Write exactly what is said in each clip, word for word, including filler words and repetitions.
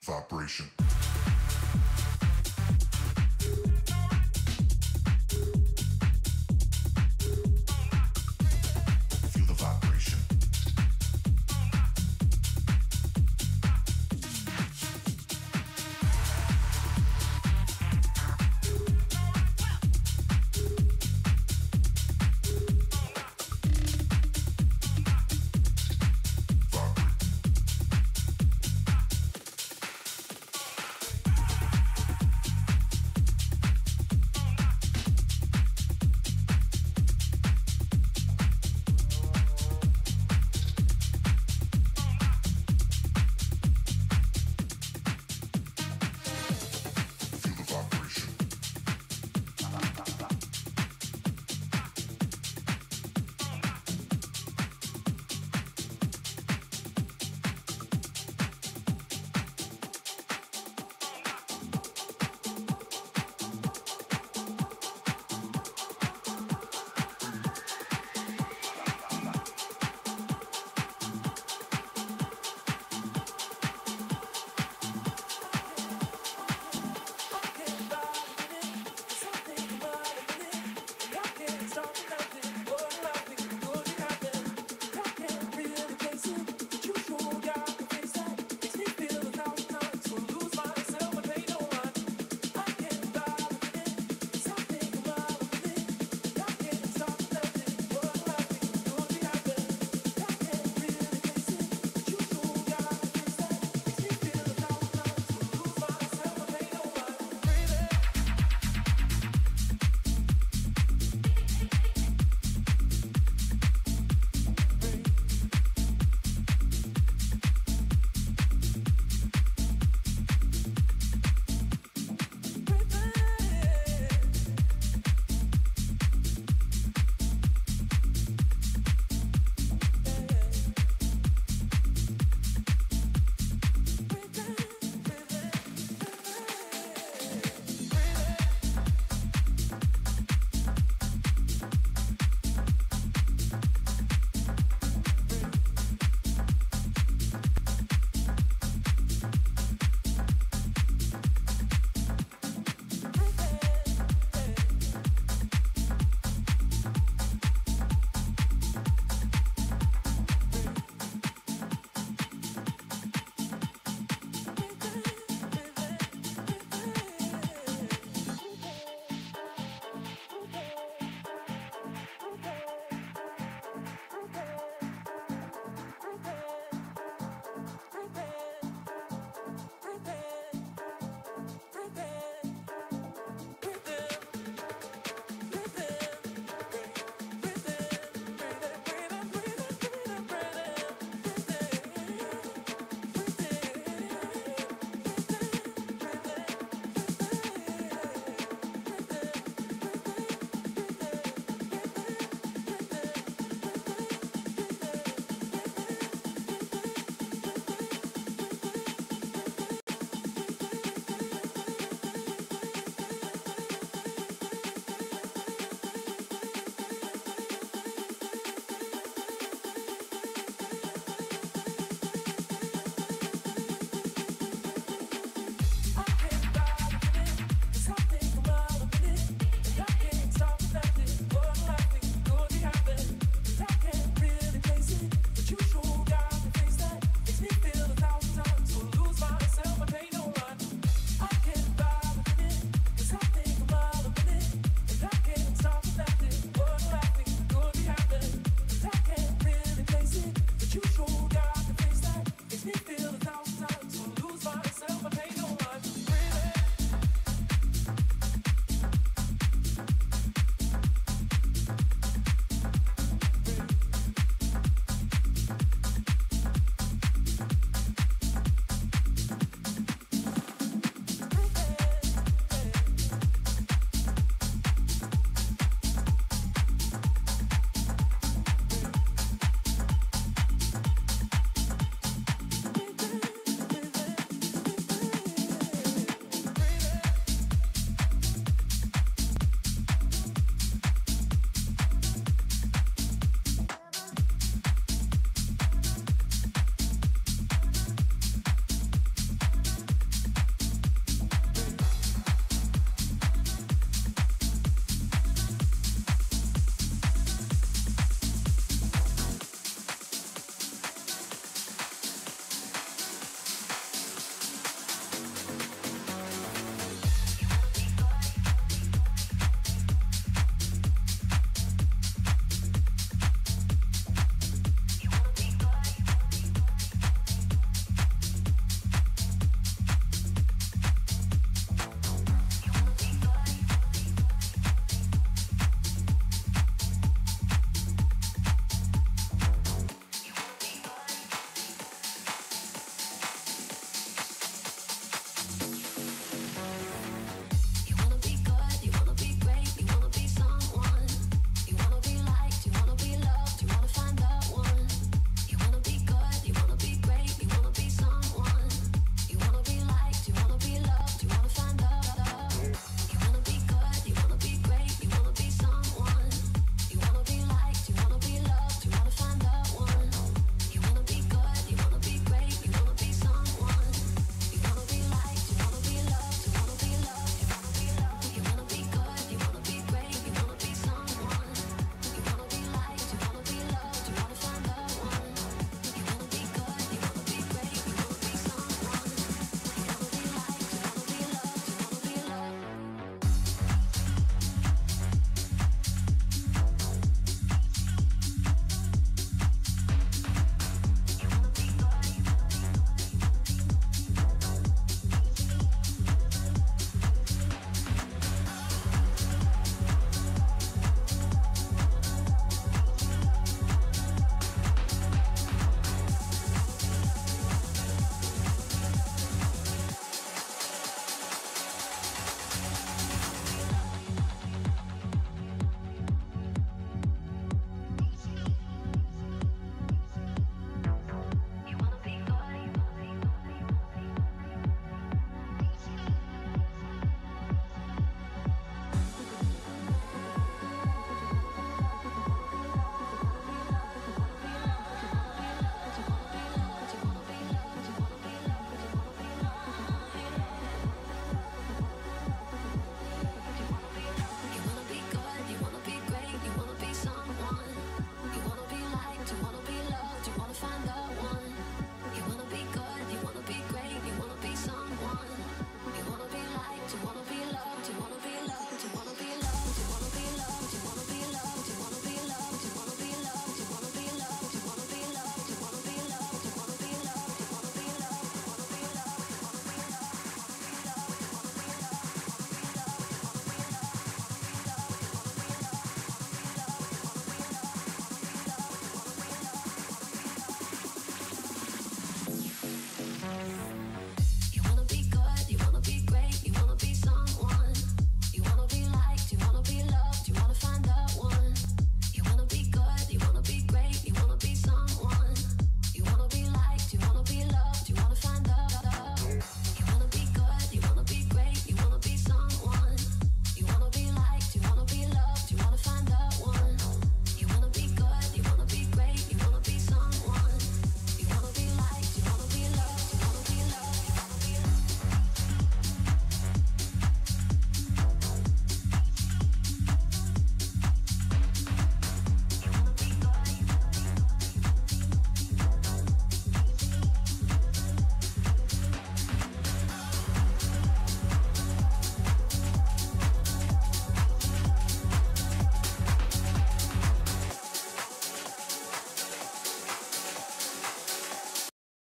vibration.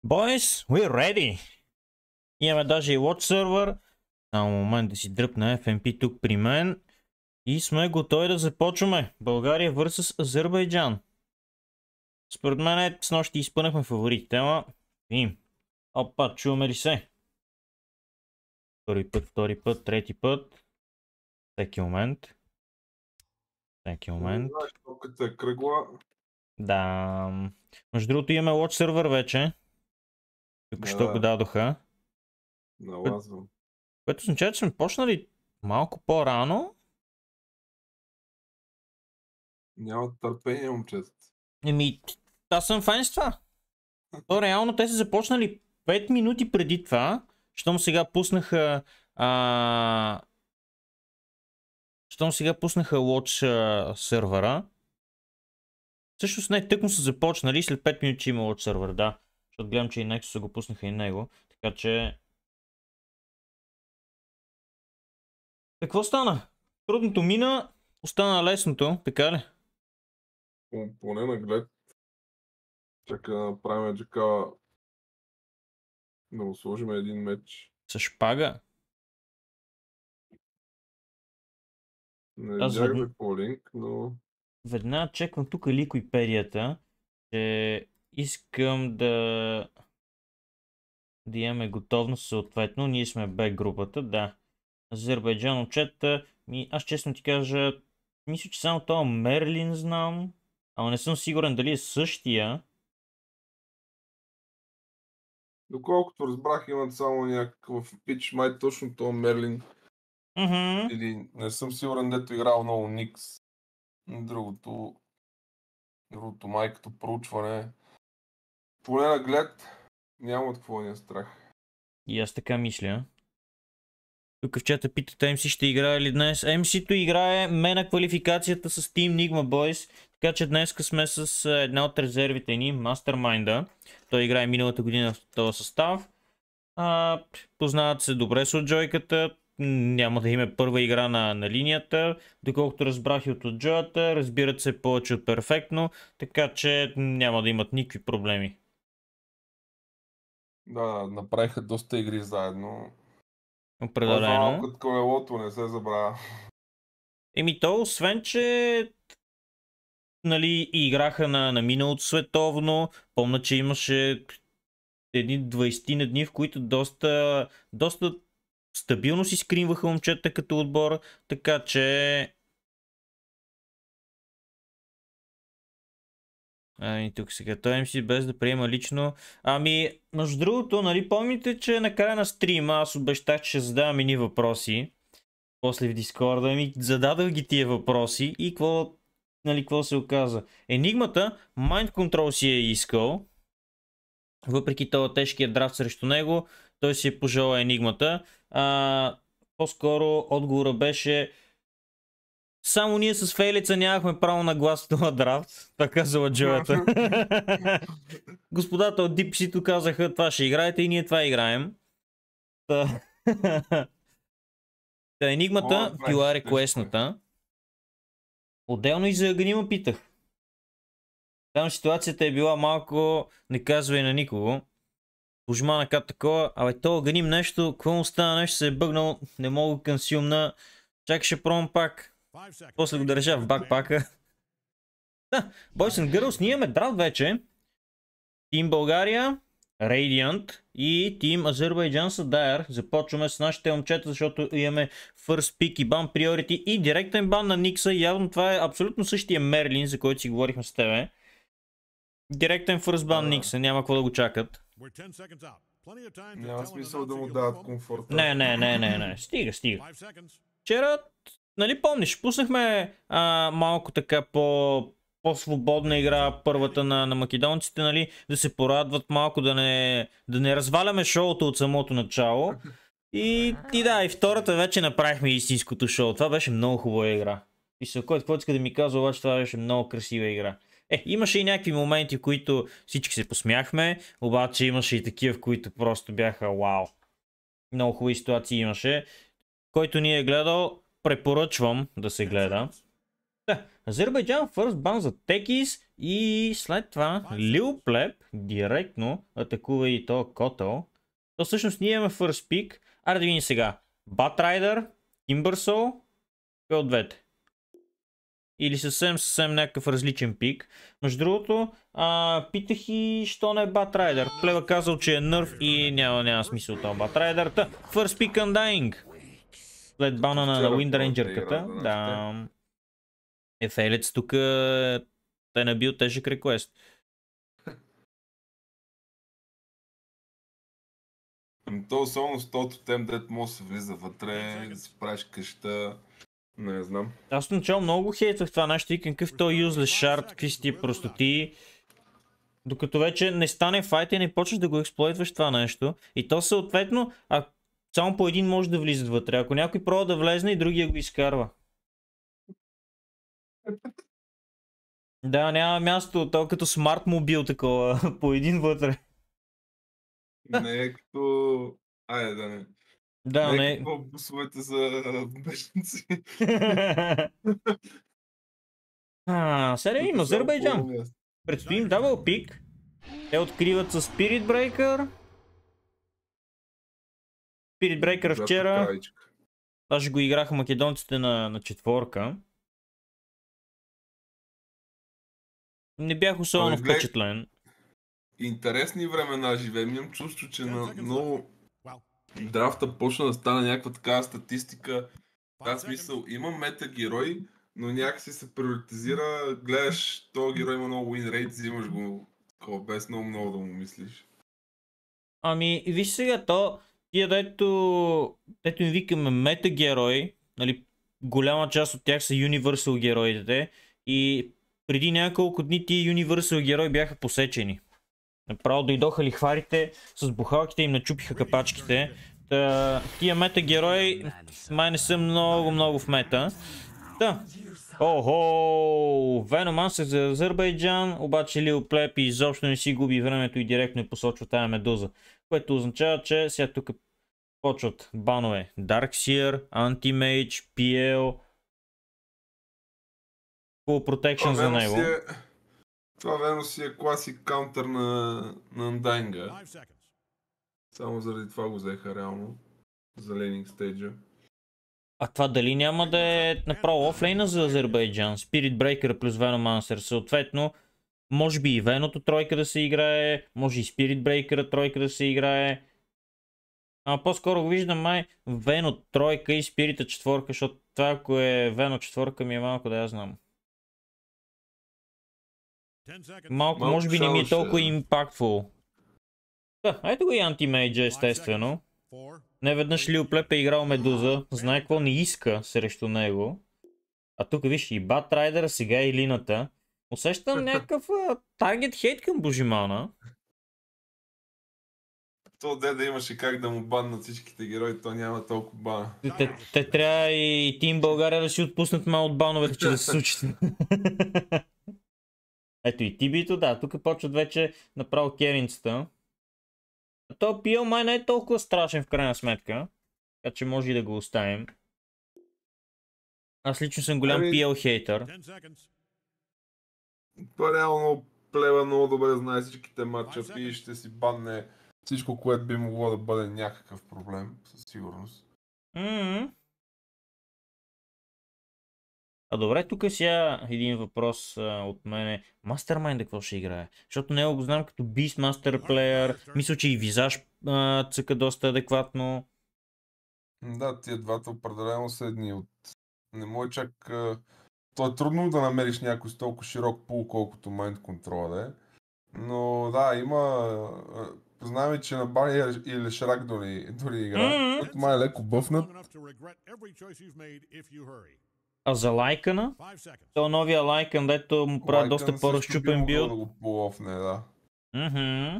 Boys, we're ready! Имаме даже и Watch сервер. Само момент да си дръпна Еф Ем Пи тук при мен. И сме готови да започваме. България vs Азербайджан. Според мен е, с нощи изпънахме фаворитите, ама видим. Опа, чуваме ли се? Първи път, втори път, трети път. Всеки момент. Всеки момент. Знаеш, топката е кръгла. Да. Между другото имаме Watch сервер вече. Тук що Да. го дадоха. Налазвам. Което означава, че сме почнали малко по-рано. Няма търпение, момчета. Еми, аз съм файн с това. То реално те са започнали пет минути преди това, щом сега пуснаха а... щом сега пуснаха Watch а, сервера. Всъщност не, тъкмо са започнали, след пет минути има Watch сервер, да. Защото гледам, че и Nexus са го пуснаха и него. Така че... Какво стана? Трудното мина, остана лесното, така ли? Поне наглед. Чака да направим джака. Да му сложим един меч. С шпага. Не Аз видях ведн- за какво линк, но... Веднага чеквам тук ликвипедията, че искам да... да имаме готовност съответно. Ние сме Б групата, да. Азербайджан отчета. Ми, аз честно ти кажа, мисля, че само това Мерлин знам, ама не съм сигурен дали е същия. Доколкото разбрах, имат само някакъв пич, май точно това Мерлин. Мгм. Или не съм сигурен, дето играл много Никс. Другото... Другото май като проучване. Поне наглед няма от какво ни е страх. И аз така мисля. Тук в чата питат Ем Си ще играе ли днес. Ем Си-то играе ме на квалификацията с Team Nigma Boys. Така че днес сме с една от резервите ни, Mastermind-а. Той играе миналата година в този състав. А, познават се добре с отджойката. Няма да има първа игра на, на линията. Доколкото разбрах и от отджоята, разбират се повече от перфектно. Така че няма да имат никакви проблеми. Да, направиха доста игри заедно. Определено. Малко от колелото, не се забравя. Еми то, освен че нали, играха на, на миналото световно, помня, че имаше едни двайсет на дни, в които доста, доста стабилно си скринваха момчета като отбор, така че... Ами тук сега, той Ем Си без да приема лично. Ами, между другото, нали помните, че накрая на стрима аз обещах, че ще задавам едни въпроси. После в Дискорда ми зададах ги тия въпроси и какво, нали, какво се оказа. Енигмата, Mind Control си е искал. Въпреки този тежкият драфт срещу него, той си е пожелал енигмата. А, по-скоро отговора беше: само ние с Фейлица нямахме право на глас в този драфт. Това казала Джоята. Господата от Deep Sea казаха: това ще играете и ние това играем. Та, Та енигмата била реквестната. Отделно и за Аганима питах. Там ситуацията е била малко, не казвай на никого. Пожмана като такова, абе то Аганим нещо, какво му стана, нещо се е бъгнал, не мога консюмна. Чакай, ще пробвам пак. После го държа в бакпака. Да, Boys and Girls, ние имаме драфт вече. Тим България, Radiant и Тим Азербайджан са Dire. Започваме с нашите момчета, защото имаме First Pick и Ban Priority и директен бан на Никса. Явно това е абсолютно същия Мерлин, за който си говорихме с тебе. Директен First Ban Никса, няма какво да го чакат. Няма смисъл да му дават комфорта. Не, не, не, не, не. Стига, стига. Вчера, нали помниш, пуснахме а, малко така по... по-свободна игра, първата на, на македонците, нали, да се порадват малко, да не, да не разваляме шоуто от самото начало. И, и да, и втората вече направихме истинското шоу. Това беше много хубава игра. И се, който който иска да ми казва, обаче това беше много красива игра. Е, имаше и някакви моменти, в които всички се посмяхме, обаче имаше и такива, в които просто бяха вау. Много хубави ситуации имаше. Който ни е гледал, препоръчвам да се гледа. Да, Азербайджан first ban за Текис и след това Лил Плеб директно атакува и то Котел. То всъщност ние имаме first pick. Аре да видим сега. Батрайдер, Timbersoul, кой от двете? Или съвсем съвсем някакъв различен пик. Между другото, а, питах и що не е Батрайдер. Плева казал, че е нърв и няма, няма смисъл това Батрайдер. Та, first pick Undying. След бана на Wind Ranger-ката. Да. Ефелец тук е набил тежък реквест. То особено с този тем, дет може да се влиза вътре, да си правиш къща, не знам. Аз начало много хейтвах това нещо и какъв то юзлес шард, какви си тия простоти. Докато вече не стане файт и не почнеш да го експлойтваш това нещо. И то съответно, а само по един може да влизат вътре. Ако някой пробва да влезне и другия го изкарва. Да, няма място, то като смарт мобил такова, по един вътре. Не е като... Айде да не. Да, не не. е като бусовете за бежанци. А, сега има Азербайджан. Предстои им дабл пик. Те откриват с Spirit Breaker. Spirit Breaker вчера. Даже го играха македонците на, на четворка. Не бях особено впечатлен. Интересни времена живеем. Имам чувство, че на много драфта почна да стане някаква такава статистика. В тази смисъл има мета герой, но някакси се приоритизира, гледаш, този герой има много win rate, взимаш го без много много да му мислиш. Ами, виж сега, то тия дето, дето им викаме мета герой, нали, голяма част от тях са Universal героите и преди няколко дни тия Universal герои бяха посечени. Направо дойдоха лихварите, с бухалките им начупиха капачките. Та, тия мета герои май не са много много в мета. Та, охо, Веноманс е за Азербайджан, обаче Лил Плеб изобщо не си губи времето и директно е посочва тая медуза. Което означава, че сега тук почват банове Darkseer, Anti-Mage, пи ел, Full Protection за него. Е... Това верно си е класик каунтър на, на Undying. Само заради това го взеха реално. За лейнинг стейджа. А това дали няма да е направо офлейна за Азербайджан? Spirit Breaker плюс Venomancer. Съответно, може би и Веното тройка да се играе, може и Spirit Breaker тройка да се играе. А по-скоро го виждам май Вено тройка и Spirit четворка, защото това ако е Вено четворка ми е малко да я знам. Малко, Малко може би не ми е толкова импактфул. Да, ето го и Anti-Mage естествено. Не веднъж Лил Плеб е играл Медуза, знае какво не иска срещу него. А тук виж и Батрайдера, сега и Лината. Усещам някакъв таргет хейт към Божимана. То де да имаше как да му баннат всичките герои, то няма толкова бана. Те, те трябва и Тим България да си отпуснат малко от бановете, че да се случи. Ето и Тибито, да, тук почват вече направо керинцата. То пи ел май не е толкова страшен в крайна сметка, така че може и да го оставим. Аз лично съм голям пи ел хейтър. Това реално Плева много добре знае всичките матчъпи и ще си банне всичко, което би могло да бъде някакъв проблем, със сигурност. Mm-hmm. А добре, тук сега един въпрос а, от мене. Mastermind какво ще играе? Защото него го знам като Beastmaster Player. Мисля, че и Визаж а, цъка доста адекватно. Да, тия двата определено са едни от... Не може чак... А... То е трудно да намериш някой с толкова широк пул, колкото Mind Control да е. Но да, има... Познаваме, че на Бани и Лешрак дори, дори игра. Mm-hmm. Който май е леко бъфнат. А за Лайкъна? То новия Лайкън, дето му прави доста по-разчупен билд. Да го полофне, да. Mm-hmm.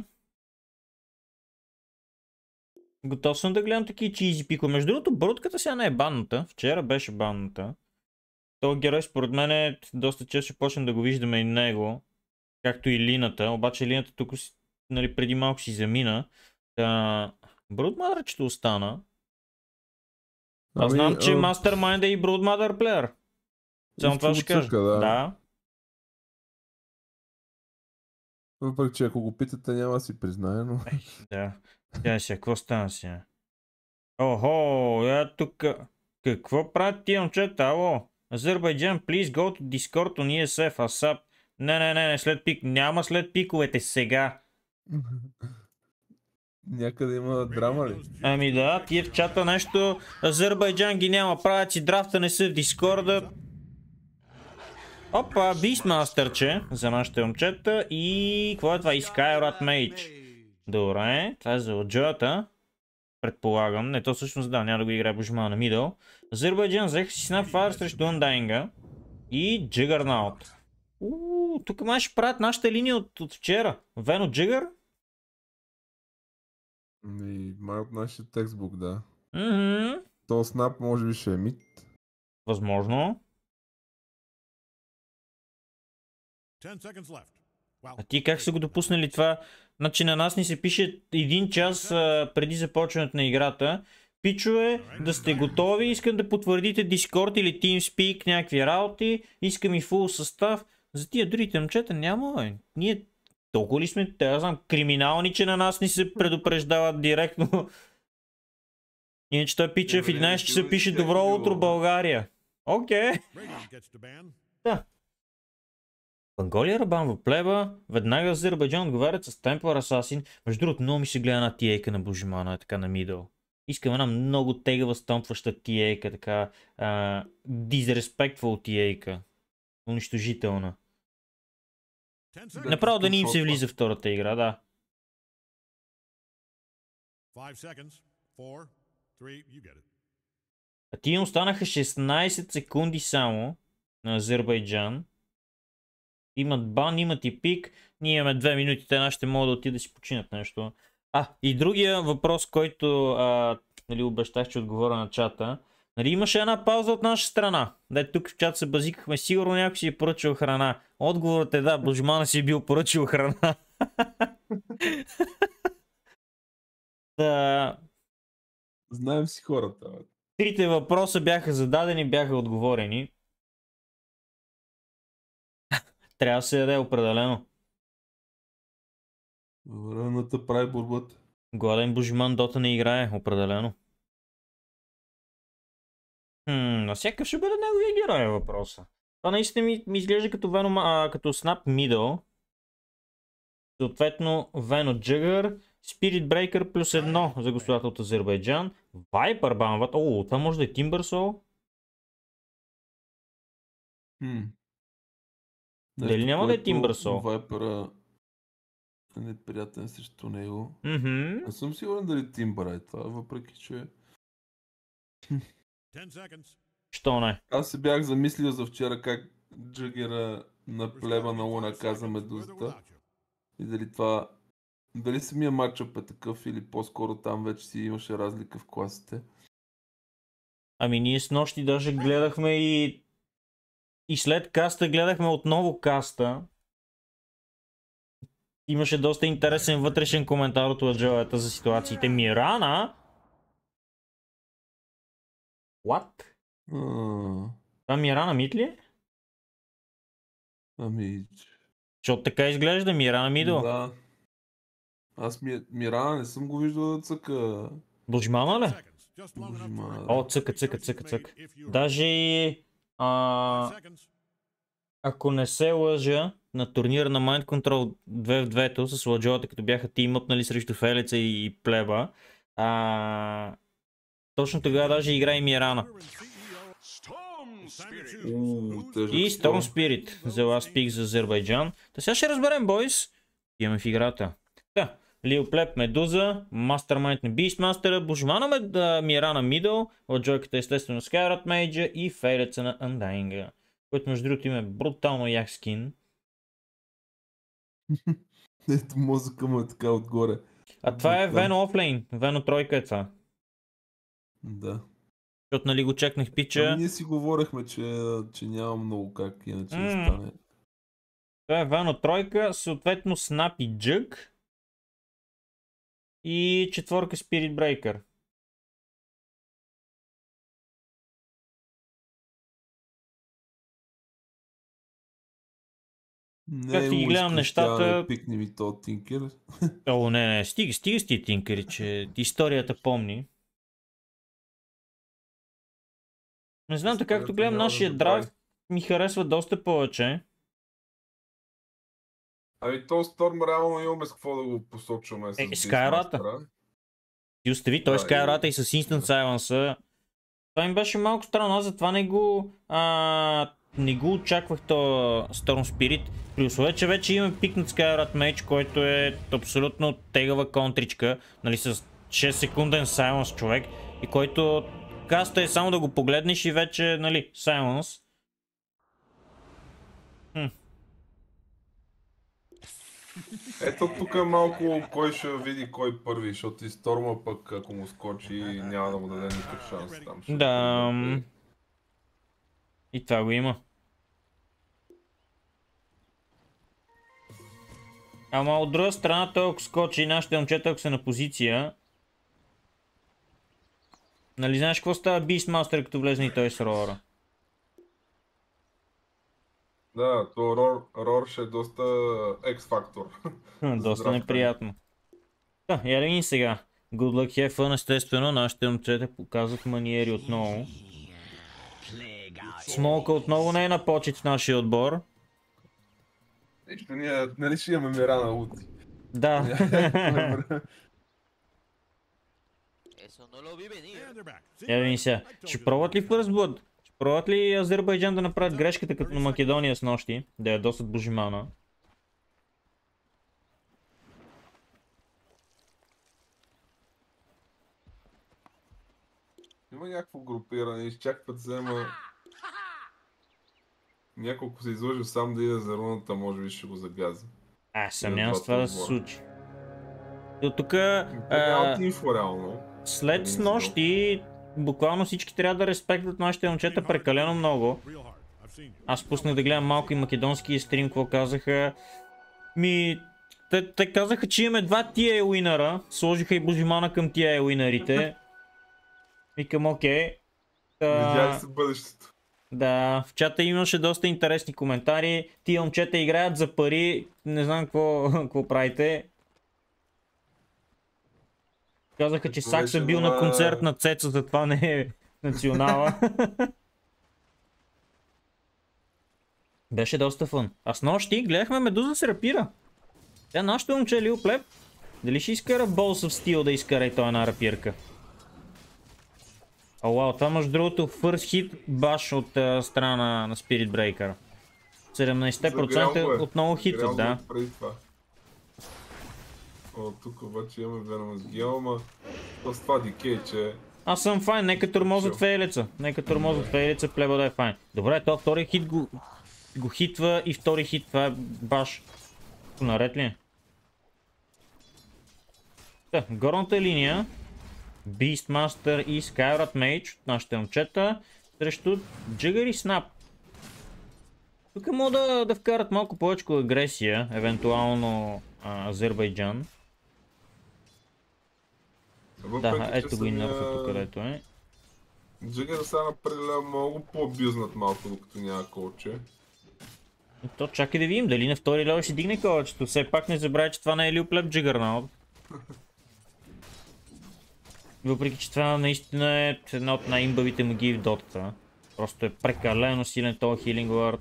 Готов съм да гледам такива чизи пико. Между другото, брутката сега не е банната. Вчера беше банната. Този герой според мен е доста често ще почнем да го виждаме и него. Както и Лината. Обаче Лината тук нали, преди малко си замина. Та... Broodmother ще остана. Аз знам, че Mastermind е и Broodmother плеер. Само това ще кажа. Да. Да. Въпреки, че ако го питате, няма да си признае, но... Да. Тя сега, какво стана сега? Охо, я тук... Какво правят тия момчета? Ало? Азербайджан, please go to Discord on и ес еф, ASAP. Не, не, не, не, след пик. Няма след пиковете сега. Някъде има драма ли? Ами да, тия в чата нещо. Азербайджан ги няма, правят си драфта, не са в Дискорда. Опа, Бистмастърче за нашите момчета и... Какво е това? И Skyrat Mage. Добре, това е за отжоята. Предполагам. Не, то всъщност да, няма да го играе Божмана на мидъл. Азербайджан взеха си Snapfire срещу Undying и Juggernaut. Ууу, тук май ще правят нашата линия от, от вчера. Вено Jigger? И май от нашия текстбук, да. Мхм. То снап може би ще е мид. Възможно. А ти как са го допуснали това? Значи на нас ни се пише един час а, преди започването на играта. Пичове, да сте готови, искам да потвърдите Discord или TeamSpeak, някакви работи, искам и фул състав. За тия другите момчета няма, бе. Ние толкова ли сме, те, знам, криминални, че на нас ни се предупреждават директно. Иначе той пича в единайсет часа пише добро утро България. Окей. Да. Анголия рабанва плеба, веднага Азербайджан отговарят с Templar Assassin. Между другото, много ми се гледа на тиейка на Божимана, е така на мидъл. Искам една много тегава стъмпваща тиейка, така а, disrespectful тиейка. Унищожителна. Направо да ни им се влиза втората игра, да. А тия останаха шестнайсет секунди само на Азербайджан. Имат бан, имат и пик. Ние имаме две минути, те нашите могат да отидат да си починат нещо. А, и другия въпрос, който а, нали, обещах, че отговоря на чата. Нали, имаше една пауза от наша страна. Дай тук в чата се базикахме, сигурно някой си е поръчал храна. Отговорът е да, Божмана си е бил поръчал храна. Да. Знаем си хората. Трите въпроса бяха зададени, бяха отговорени. Трябва да се яде определено. Времената прави борбата. Гладен Божиман Дота не играе, определено. Хм, на всякакъв ще бъде неговия герой е въпроса. Това наистина ми, ми изглежда като Venom, а, като Snap Middle. Съответно Venom Jugger, Spirit Breaker плюс едно за господата от Азербайджан. Viper банват. О, това може да е Timbersaw. Хм. Дали няма да е Timbersaw? Вайпера е неприятен срещу него. Mm-hmm. Не съм сигурен дали Тимбър е това, въпреки че... Що не? Аз се бях замислил за вчера как Джагера на плеба на Луна каза Медузата. И дали това... Дали самия матчъп е такъв или по-скоро там вече си имаше разлика в класите. Ами ние с нощи даже гледахме и... И след каста гледахме отново каста. Имаше доста интересен вътрешен коментар от Ладжавата за ситуациите. Мирана? What? А, Това Мирана мид ли е? ами... Защото така изглежда Мирана мидъл. Да. Аз ми, Мирана не съм го виждал да цъка. Божимана ли? Божимана, да. О, цъка, цъка, цъка, цъка. Даже и... А... Ако не се лъжа, на турнира на Mind Control две в две с Ладжовата, като бяха тимъпнали срещу Фелица и Плеба, а... точно тогава даже игра и Мирана. И Storm Spirit за Last Pick за Азербайджан. Та сега ще разберем, бойс. Имаме в играта. Да, Лил Плеб, Медуза, Mastermind на Beastmaster, Божмана Мед... Мирана Мидъл, Ладжойката естествено Skyrat Mage и Фейлеца на Undying. Който между другото има брутално як скин. Ето музика му е така отгоре. А това е Вено офлейн. Вено тройка е това. Да. Защото нали го чекнах пича. Ами ние си говорихме, че, че няма много как иначе да Mm. стане. Това е Вено тройка, съответно Snap и Jug. И четворка Spirit Breaker. Как ти ги гледам нещата... Пикни ми то Тинкер. О, не, не, стига, стига с ти Тинкери, че историята помни. Не знам, така както гледам нашия драфт, ми харесва доста повече. Ами то Сторм реално имаме с какво да го посочваме. Е, Skyrata. Ти остави, той Skyrata и с Instant Silence. Това им беше малко странно, аз затова не го... А, не го очаквах то Storm Spirit. При условие, че вече имаме пикнат Skyrata Mage, който е абсолютно тегава контричка, нали, с шест секунден Silence човек, и който каста е само да го погледнеш и вече, нали, Silence. Хм. Ето тук е малко кой ще види кой първи, защото и Сторма пък ако му скочи няма да му даде никакъв шанс там. Да. И това го има. Ама от друга страна, той ако скочи, нашите момчета ако са на позиция... Нали знаеш какво става Beastmaster като влезне и той с Рора? Да, то Рор, Рор ще е доста X-фактор. Доста неприятно. Да, я да ги сега. Good luck, have fun, естествено, нашите момчета показват маниери отново. Смолка отново не е на почет в нашия отбор. Нищо, ние нали ще имаме мира на лути. Да. Я да ни сега. Ще пробват ли First Blood? Ще пробват ли Азербайджан да направят грешката като на Македония с нощи? Да я доста божимана. Има някакво групиране, изчакват взема... Няколко се излъжи сам да иде за руната, може би ще го загази. А, съмнявам с това да се случи. До тук... Няма инфо реално. След с нощи, буквално всички трябва да респектват нашите момчета прекалено много. Аз пуснах да гледам малко и македонски стрим, какво казаха. Ми... Те, те казаха, че имаме два тия уинъра. Сложиха и божимана към тия уинърите. Викам, окей. Видя ли се бъдещето? Да, в чата имаше доста интересни коментари. Тия момчета играят за пари. Не знам какво, какво правите. Казаха, че Сакс е бил на концерт на Цеца, затова не е национала. Беше доста фън. А с нощи гледахме Медуза се рапира. Тя нашето момче Лил Плеб. Дали ще изкара Balls of Steel да изкара и той една рапирка? О, вау, това между другото first hit баш от uh, страна на Spirit Breaker. седемнайсет процента е отново хитват, да. О, тук обаче имаме Venomous Gale, ама с това дикей, че... Аз съм файн, нека тормозът фейлица. Нека тормозът фейлица, плеба да е файн. Добре, то втори хит го, го хитва и втори хит, това е баш. Наред ли е? Та, горната линия. Beastmaster и Skyrata Mage от нашите момчета срещу Jigger и Snap. Тук мога да, да вкарат малко повече агресия, евентуално а, Азербайджан. Въпреки, да, ето го и нърфа тук, където е. Jigger сега напределя много по-абюзнат малко, докато няма колче. И то чакай да видим дали на втори левел ще дигне колчето. Все пак не забравяй, че това не е Лил Плеб Juggernaut. Въпреки, че това наистина е една от най-имбавите магии в дотата. Просто е прекалено силен този Healing Ward.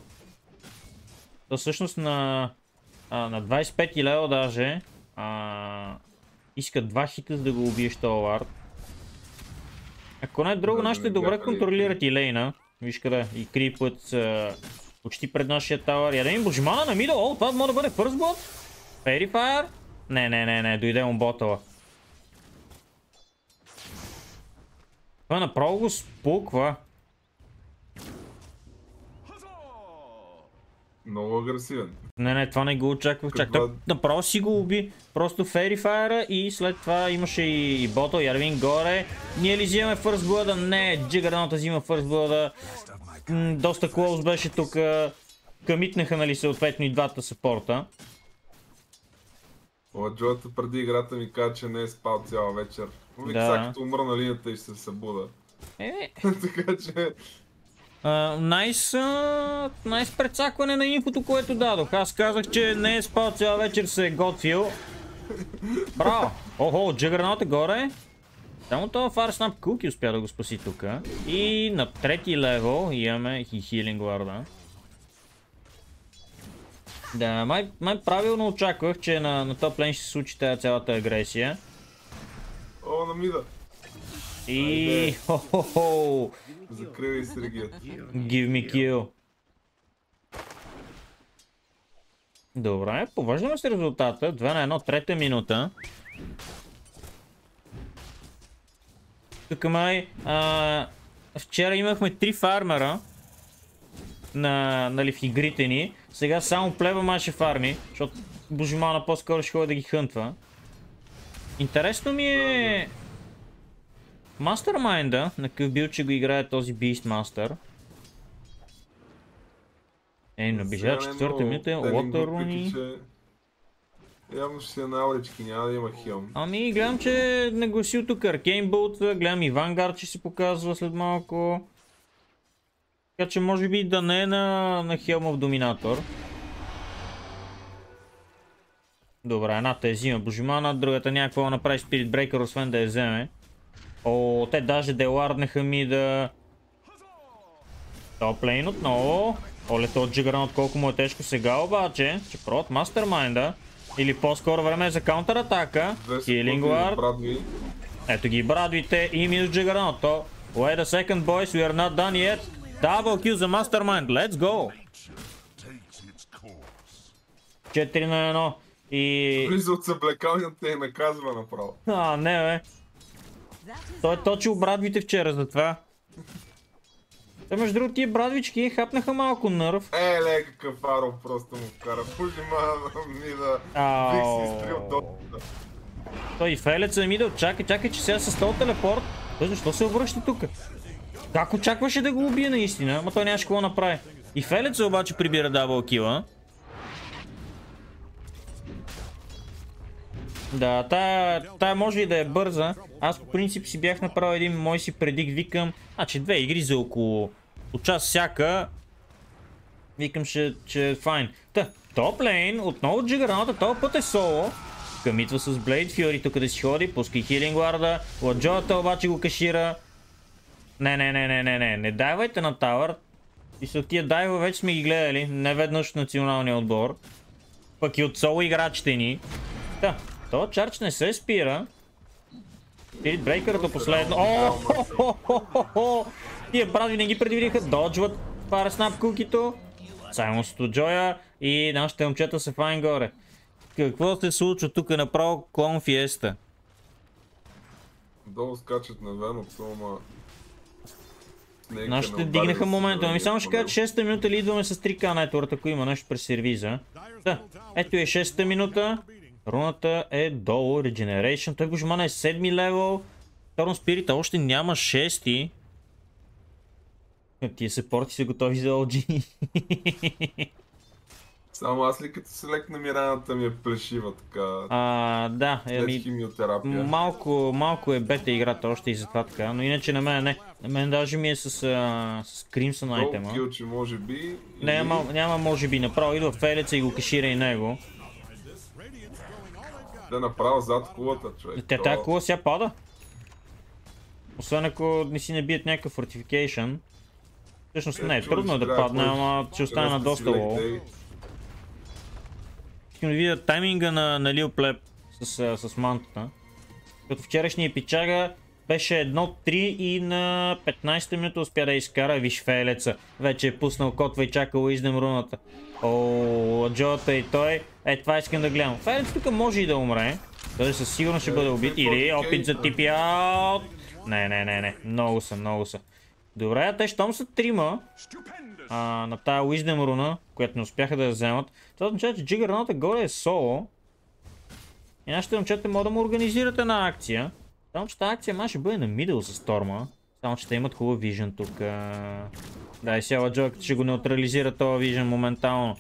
То всъщност на, а, на двайсет и пети левел даже а, иска два хита за да го убиеш този Ward. Ако не е друго, да, нашите добре контролират и лейна. Виж къде, и крипът а, почти пред нашия тавър. Ядем божимана на мидъл, о, това може да бъде First Blood. Fairy Fire? Не, не, не, не, дойде му ботала. Това направо го спуква. Много агресивен. Не, не, това не го очаквах. Чак, той направо си го уби. Просто Fairy Fire и след това имаше и, и ботъл, Ярвин горе. Ние ли взимаме First Blood? Не, Juggernaut взима First Blood. М, доста клоус беше тук. Къмитнаха, нали, съответно и двата съпорта. О, Джоята преди играта ми каза, че не е спал цяла вечер. Вика, да. Сега като умра на линията и ще се събуда. Е, така че... Найс, найс прецакване на инфото, което дадох. Аз казах, че не е спал цяла вечер, се е готвил. Браво! Охо, Джагърнот е горе. Само това Фарснап Куки успя да го спаси тук. И на трети левел имаме и Хилинг Лорда. Да, май, май правилно очаквах, че на, на топ лейн ще се случи тази цялата агресия. О, на мида. И... Хо-хо-хо! Закривай Сергият. Give me kill. Добре, поваждаме се резултата. две на едно, трета минута. Тук май... А, вчера имахме три фармера. На, нали, в игрите ни. Сега само плеба маше фарми, защото Божимана по-скоро ще ходи да ги хънтва. Интересно ми е... Мастермайнда, на какъв бил, че го играе този Beastmaster. Ей, набежа четвърта минута, Лотаруни. Явно ще си на ауречки, няма да има хилм. Ами, гледам, че е нагласил тук Arcane Bolt, гледам и Vanguard, че се показва след малко. Така че може би да не е на, на Хелмов Доминатор. Добре, едната е взима Божимана, другата някаква да направи Spirit Breaker, освен да я вземе. О, те даже деларднаха ми да... Топлейн отново. Оле, този Джигърнот колко му е тежко сега обаче. Че пробват Мастермайнда. Или по-скоро време е за каунтер-атака. Healing Ward. Ето ги брадвите и минус Джигърнот. Wait a second boys, we are not done yet. Double kill за Mastermind, let's go! четири на едно и... Близо от съблекалнята е наказва направо. А, не бе. Той е точил брадвите вчера за това. Та между другото тия брадвички хапнаха малко нърв. Е, ле, какъв аро просто му вкара. Божимана ми да... Бих си изтрил доста. Той и Фелеца ми да чакай, чакай, че сега с този телепорт. Той защо се обръща тук? Как очакваше да го убие наистина, ама той нямаше какво направи. И Фелеца обаче прибира дабъл кила. Да, тая, тая може и да е бърза. Аз по принцип си бях направил един мой си предик, викам, значи две игри за около от час всяка. Викам, че, че е файн. Та, топ лейн, отново Джигърната, този път е соло. Къмитва с Блейд Фьори тук да си ходи, пуска и Хилинг Лорда. Ладжоата обаче го кашира. Не, не, не, не, не, не, не дайвайте на Тауър. И с тия дайва вече сме ги гледали, не веднъж в националния отбор. Пък и от соло играчите ни. Та, то чарч не се спира. Spirit Breaker до последно. О-хо-хо-хо-хо! Тия брадви не ги предвидиха, доджват Фарснап Кукито. Саймонството Джоя и нашите момчета са файн горе. Какво се случва тук направо клон Фиеста? Долу скачат на Веното, ама... Нашите дигнаха момента, ами само ще кажа, че шеста минута ли идваме с три К нетворът, ако има нещо през сервиза. Да, ето е шеста минута. Руната е долу, Regeneration. Той Божимана е седми левел. Торн Спирита още няма шести. Тия сепорти са готови за О Джи. Само аз ли като се лекна ми раната ми е плешива така. А, да, ами, химиотерапия. Малко, малко е бета играта още и затова така, но иначе на мен не. На мен даже ми е с, а, с Crimson айтема. Кил, че може би... Не, или... няма, няма може би, направо идва Фелеца и го кешира и него. Да направо зад кулата, човек. Те тая кула сега пада. Освен ако не си не бият някакъв фортификейшн. Всъщност не, е трудно да падне, ама ще остане на доста лоу. Искам да видя тайминга на, на Лил Плеб с, с мантата. Като вчерашния пичага беше едно три и на петнайсета минута успя да изкара. Виж Фелеца. Вече е пуснал котва и чакал Уиздъм руната. О, Джота и той. Е, това искам да гледам. Фелец тук може и да умре. Той със сигурност ще бъде убит. Или опит за типи аут. Не, не, не, не. Много са, много са. Добре, те щом са трима а, на тая Уиздъм руна, която не успяха да я вземат. Това означава, че Джигърната горе е соло. И нашите момчета могат да му организират една акция. Само че тази акция май ще бъде на мидъл с Торма. Само че те имат хубав вижън тук. Да, и сега Ладжоя ще го неутрализира този вижън моментално.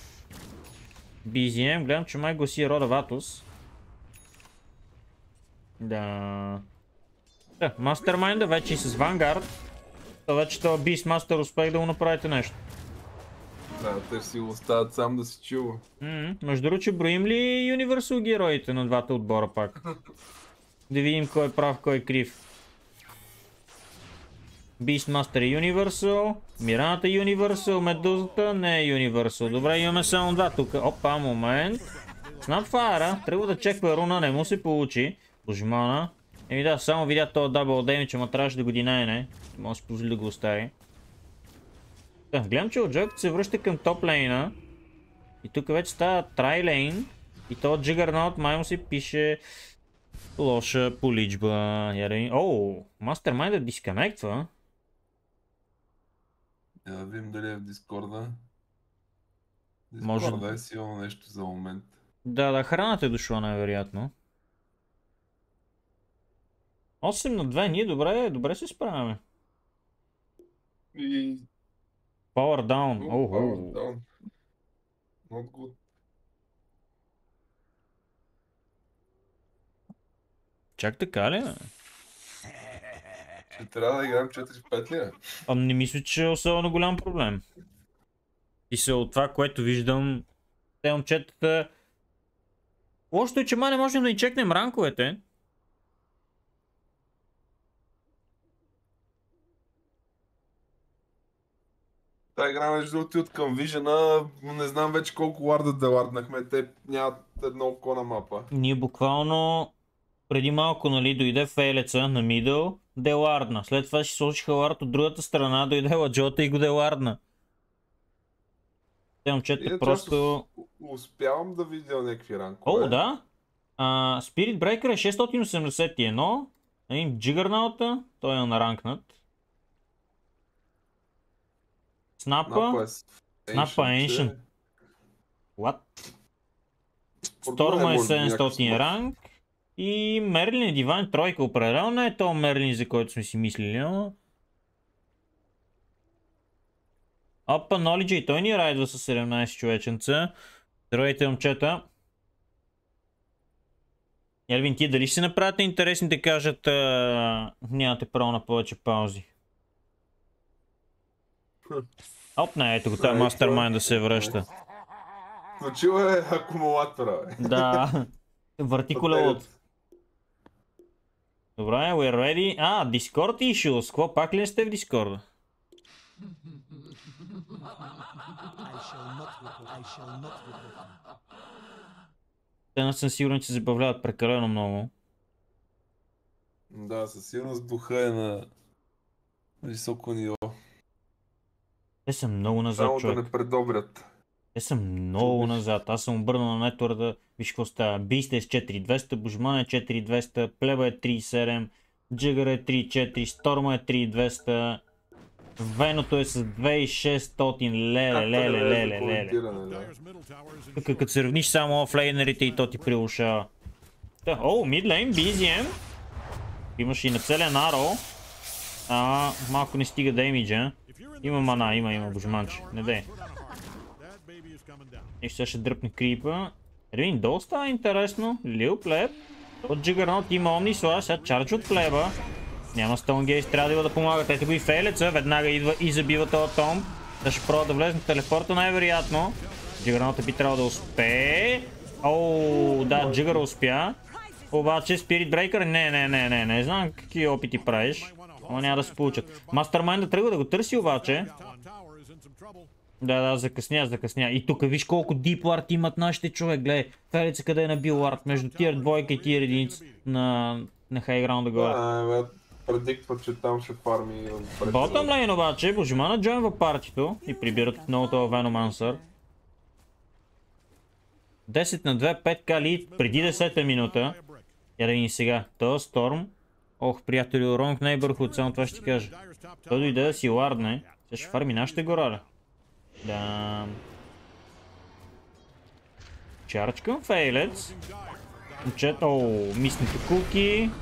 би зет ем, гледам, че май гласи Рода Ватус. Да. Да, Мастермайнда вече и с Vanguard. То вече това Beastmaster успех да го направите нещо. Да, те си го оставят сам да си чува. Mm-hmm. Между другото, че броим ли Universal героите на двата отбора пак? Да видим кой е прав, кой е крив. Beastmaster е Universal, Мираната е Universal, Медузата не е Universal. Добре, имаме само два тук. Опа, момент. Snapfire, трябва да чеква руна, не му се получи. Божмана. Еми да, само видя този дабл демидж, ама трябваше да го динайне. Може да се позволи да го остави. Да, гледам, че Оджойкът се връща към топ лейна. И тук вече става трай лейн. И този Juggernaut май му се пише лоша поличба. Оу, Mastermind да дисконектва. Да видим дали е в Дискорда. Може... Дискорда е силно нещо за момент. Да, да, храната е дошла най-вероятно. осем на две, ние добре, добре се справяме. И... Power down. Oh, oh, power oh. down. Not good. Чак така ли? Ще трябва да играем четири в пет ли? А не мисля, че е особено голям проблем. И се от това, което виждам, те момчетата... Лошото е, че ма не можем да ни чекнем ранковете. Та игра между другото от към Vision, не знам вече колко ларда да ларднахме, те нямат едно око на мапа. Ние буквално преди малко, нали, дойде фейлеца на мидъл, делардна. След това ще сложиха лард от другата страна, дойде ладжота и го делардна. Те момчета просто... Успявам да видя някакви ранкове. О, да. А, Spirit Breaker е шестстотин осемдесет и едно. Juggernaut, той е наранкнат. Снапа. Снапа Ancient. What? Сторма е седемстотин ранг. И Мерлин е Divine тройка. Определено не е то Мерлин, за който сме си мислили, но... Опа, Knowledge и той ни райдва с седемнайсет човеченца. Здравейте, момчета. Елвин, ти дали ще се направят интересни да кажат а... нямате право на повече паузи? Оп, не, ето го, тази Mastermind да се връща. Случило е акумулатора, бе. Да, върти колелото. Добре, we're ready. А, Discord issues. Какво, пак ли не сте в Discord? Те не съм сигурен, че се забавляват прекалено много. Да, със сигурност духа е на високо ниво. Те са много назад, Само човек. да не предобрят. Те са много назад. Аз съм обърнал на нетворда. Виж какво става. Beast е с четири хиляди и двеста, Bushman е четири хиляди и двеста, Плеба е три хиляди и седем, Jigger е три хиляди и четири, Storm е три хиляди и двеста, Веното е с две хиляди и шестстотин. Леле, леле, леле, леле. Тук като се равниш само офлейнерите и то ти прилушава. О, мидлейн, би зи ем. Имаш и нацелен аро. А, малко не стига демиджа. Има мана, има, има, божманче. Не дей. И ще ще дръпне крипа. Ревин, долу става интересно. Лил плеб. От Juggernaut има Omnislash, сега чардж от плеба. Няма Стоунгейс, трябва да да помагат. Ето го и фейлеца, веднага идва и забива този Том. Да ще пробва да влезе на телепорта най-вероятно. Juggernaut би трябвало да успее. Оу, да, Jigger успя. Обаче Spirit Breaker, не, не, не, не, не знам какви опити правиш. Ама няма да се получат. Mastermind да тръгва да го търси обаче. Да, да, закъсня, закъсня. И тук виж колко Deep Ward имат нашите човек, гледай. Фелица къде е набил Ward, между тир двойка и тир единица на, на High Ground горе. Да, предиктва, че там ще фарми. Bottom lane обаче, Божмана джойнва партито и прибират отново това Venomancer. десет на две, пет кали преди десета минута. Я да видим сега, този Storm. Ох, приятели, Wrong Neighborhood, само това ще ти кажа. Той дойде да си лардне, сега ще фарми нашите гора. Да. Чардж към фейлец. Момчета, оу, мисните куки.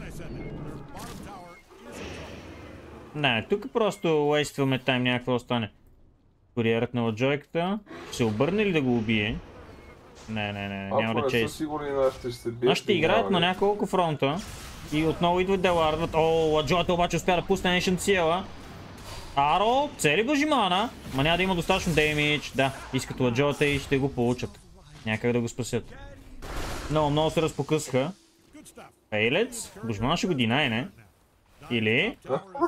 Не, тук просто уействаме тайм, някакво остане. Куриерът на ладжойката. Ще се обърне ли да го убие? Не, не, не, няма да чейс. Нашите играят на няколко фронта. И отново идват да лардват. О, ладжойката обаче успя да пусне Ancient Ciel. Аро, цели Божимана, ма няма да има достатъчно деймидж. Да, искат ладжота и ще го получат. Някак да го спасят. Много, много се разпокъсаха. Фейлец, Божимана ще го динайне. Или?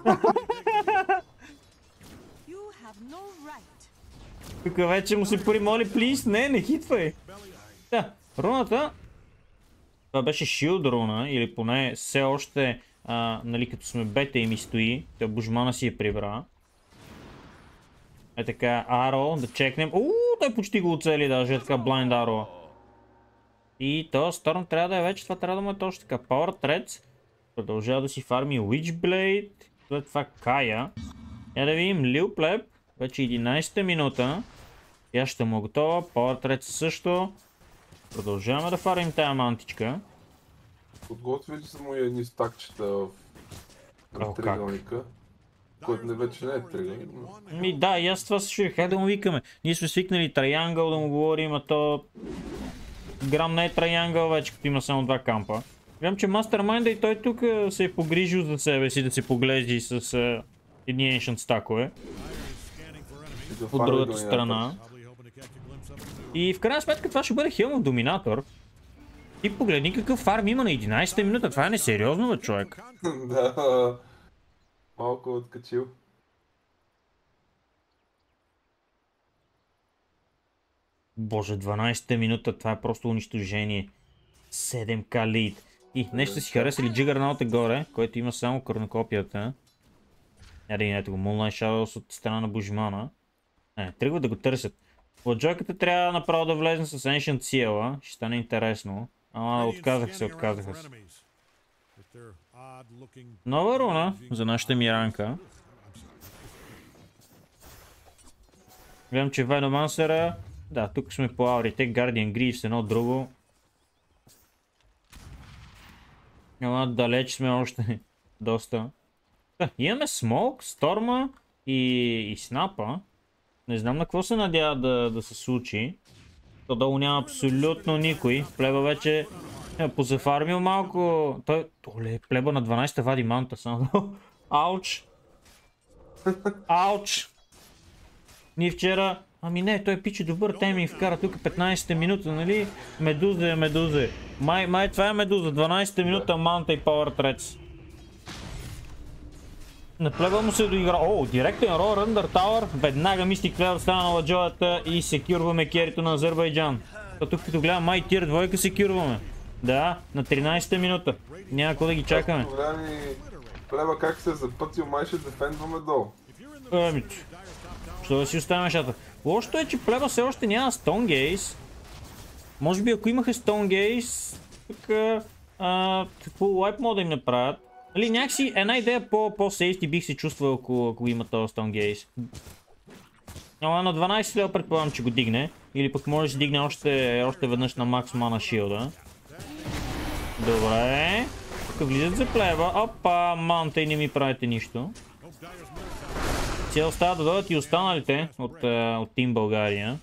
Тук вече му се примоли, плиз, не, не хитвай. Да, руната. Това беше шилд руна, или поне все още, а, нали, като сме бета и ми стои. Тя Божимана си я прибра. Е така, Аро, да чекнем. Ууу, той почти го оцели даже, е така Blind Arrow. И то Storm трябва да е вече, това трябва да му е точно така. Power Threads продължава да си фарми Witchblade, след това Кая. Я да видим Lil Pleb, вече единайсета минута. Тя ще му е готова, Power Threads също. Продължаваме да фармим тая мантичка. Подготвили са му и едни стакчета в триъгълника, който не вече не е триъгълник. Ми да, и аз това се чуих, хайде да му викаме. Ние сме свикнали триангъл да му говорим, а то... Грам не е триангъл вече, като има само два кампа. Гледам, че Mastermind и той тук се е погрижил за себе си да се поглежди с uh, едни Ancient стакове. От другата страна. И в крайна сметка това ще бъде Helm of Dominator. И погледни какъв фарм има на единайсета минута, това е несериозно, бе, човек. Да, малко откачил. Боже, дванайсета минута, това е просто унищожение. седем ка лид. И нещо си харесали Джигърнаута горе, който има само корнокопията. Я да ги ето го, Moonlight Shadows от страна на Божимана. Не, тръгват да го търсят. Ладжойката трябва направо да влезне с Ancient Seal, ще стане интересно. Ама отказах се, отказаха се. Нова руна за нашата Миранка. Гледам, че Venomancer. Да, тук сме по аурите, Guardian Greaves, едно друго. Ама далеч сме още доста. Да, имаме Смок, Сторма и, и Снапа. Не знам на какво се надява да, да се случи. То долу няма абсолютно никой. Плеба вече е позафармил малко. Той... Оле, Плеба на дванайсета вади манта само. Ауч! Ауч! Ние вчера... Ами не, той пичи добър тайминг вкара тук петнайсета минута, нали? Медуза е медуза. Май, май това е медуза, дванайсета минута манта и Power Threads. На Плеба му се доигра. О, директен рол, Ръндър Тауър. Веднага Мистик Плеба стана на ладжовата и секюрваме керито на Азербайджан. То тук като гледам май тир двойка секюрваме. Да, на тринайсета минута. Няма какво да ги чакаме. Плеба как се е запътил, май ще дефендваме долу. Ами, що да си оставим нещата. Лошото е, че Плеба все още няма Stonegaze. Може би ако имаха Stonegaze, тук full wipe мода им направят. Нали, някакси една идея по-сейфти бих се чувствал, ако, ако има този Stonegaze. Но на дванайсет лева предполагам, че го дигне. Или пък може да се дигне още, още веднъж на Max Mana Shield. Добре. Тук влизат за Плеба. Опа, манта и не ми правите нищо. Сега остава да дойдат и останалите от, от Team България.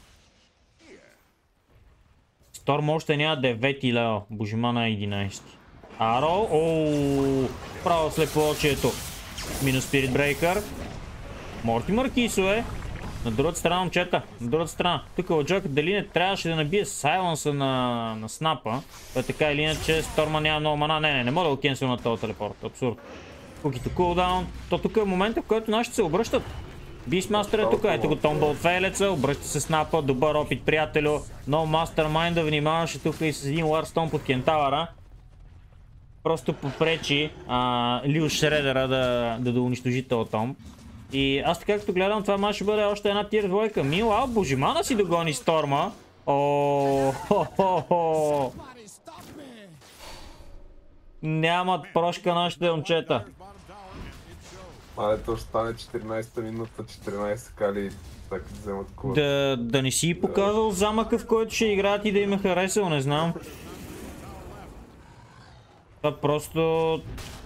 Сторм още няма девети лева. Божимана е единайсети. Аро, ооо, право слепоочието. Минус Spirit Breaker. Мортимър кисове. На другата страна, момчета, на другата страна. Тук Ладжойка дали не трябваше да набие сайленса на, на снапа. Това е така или иначе, Сторма няма много мана. Не, не, не мога да го кенсил на този телепорт. Абсурд. Кукито кулдаун. То тук е момента, в който нашите се обръщат. Бисмастър е тук, ето го томба от Фейлеца, обръща се снапа, добър опит, приятелю. Но Mastermind да внимаваше тук и с един Warstone под Кентавъра. Просто попречи а, Лил Шредера да, да, да унищожи този томб. И аз така като гледам, това май ще бъде още една тир двойка. Мила, Божимана си догони Сторма. О, хо, хо, хо. Нямат прошка нашите момчета. А, ето ще стане четиринайсета минута, четиринайсет кали, така да вземат кула. Да, да не си показал замъка, в който ще играят и да им е харесал, не знам. Това просто...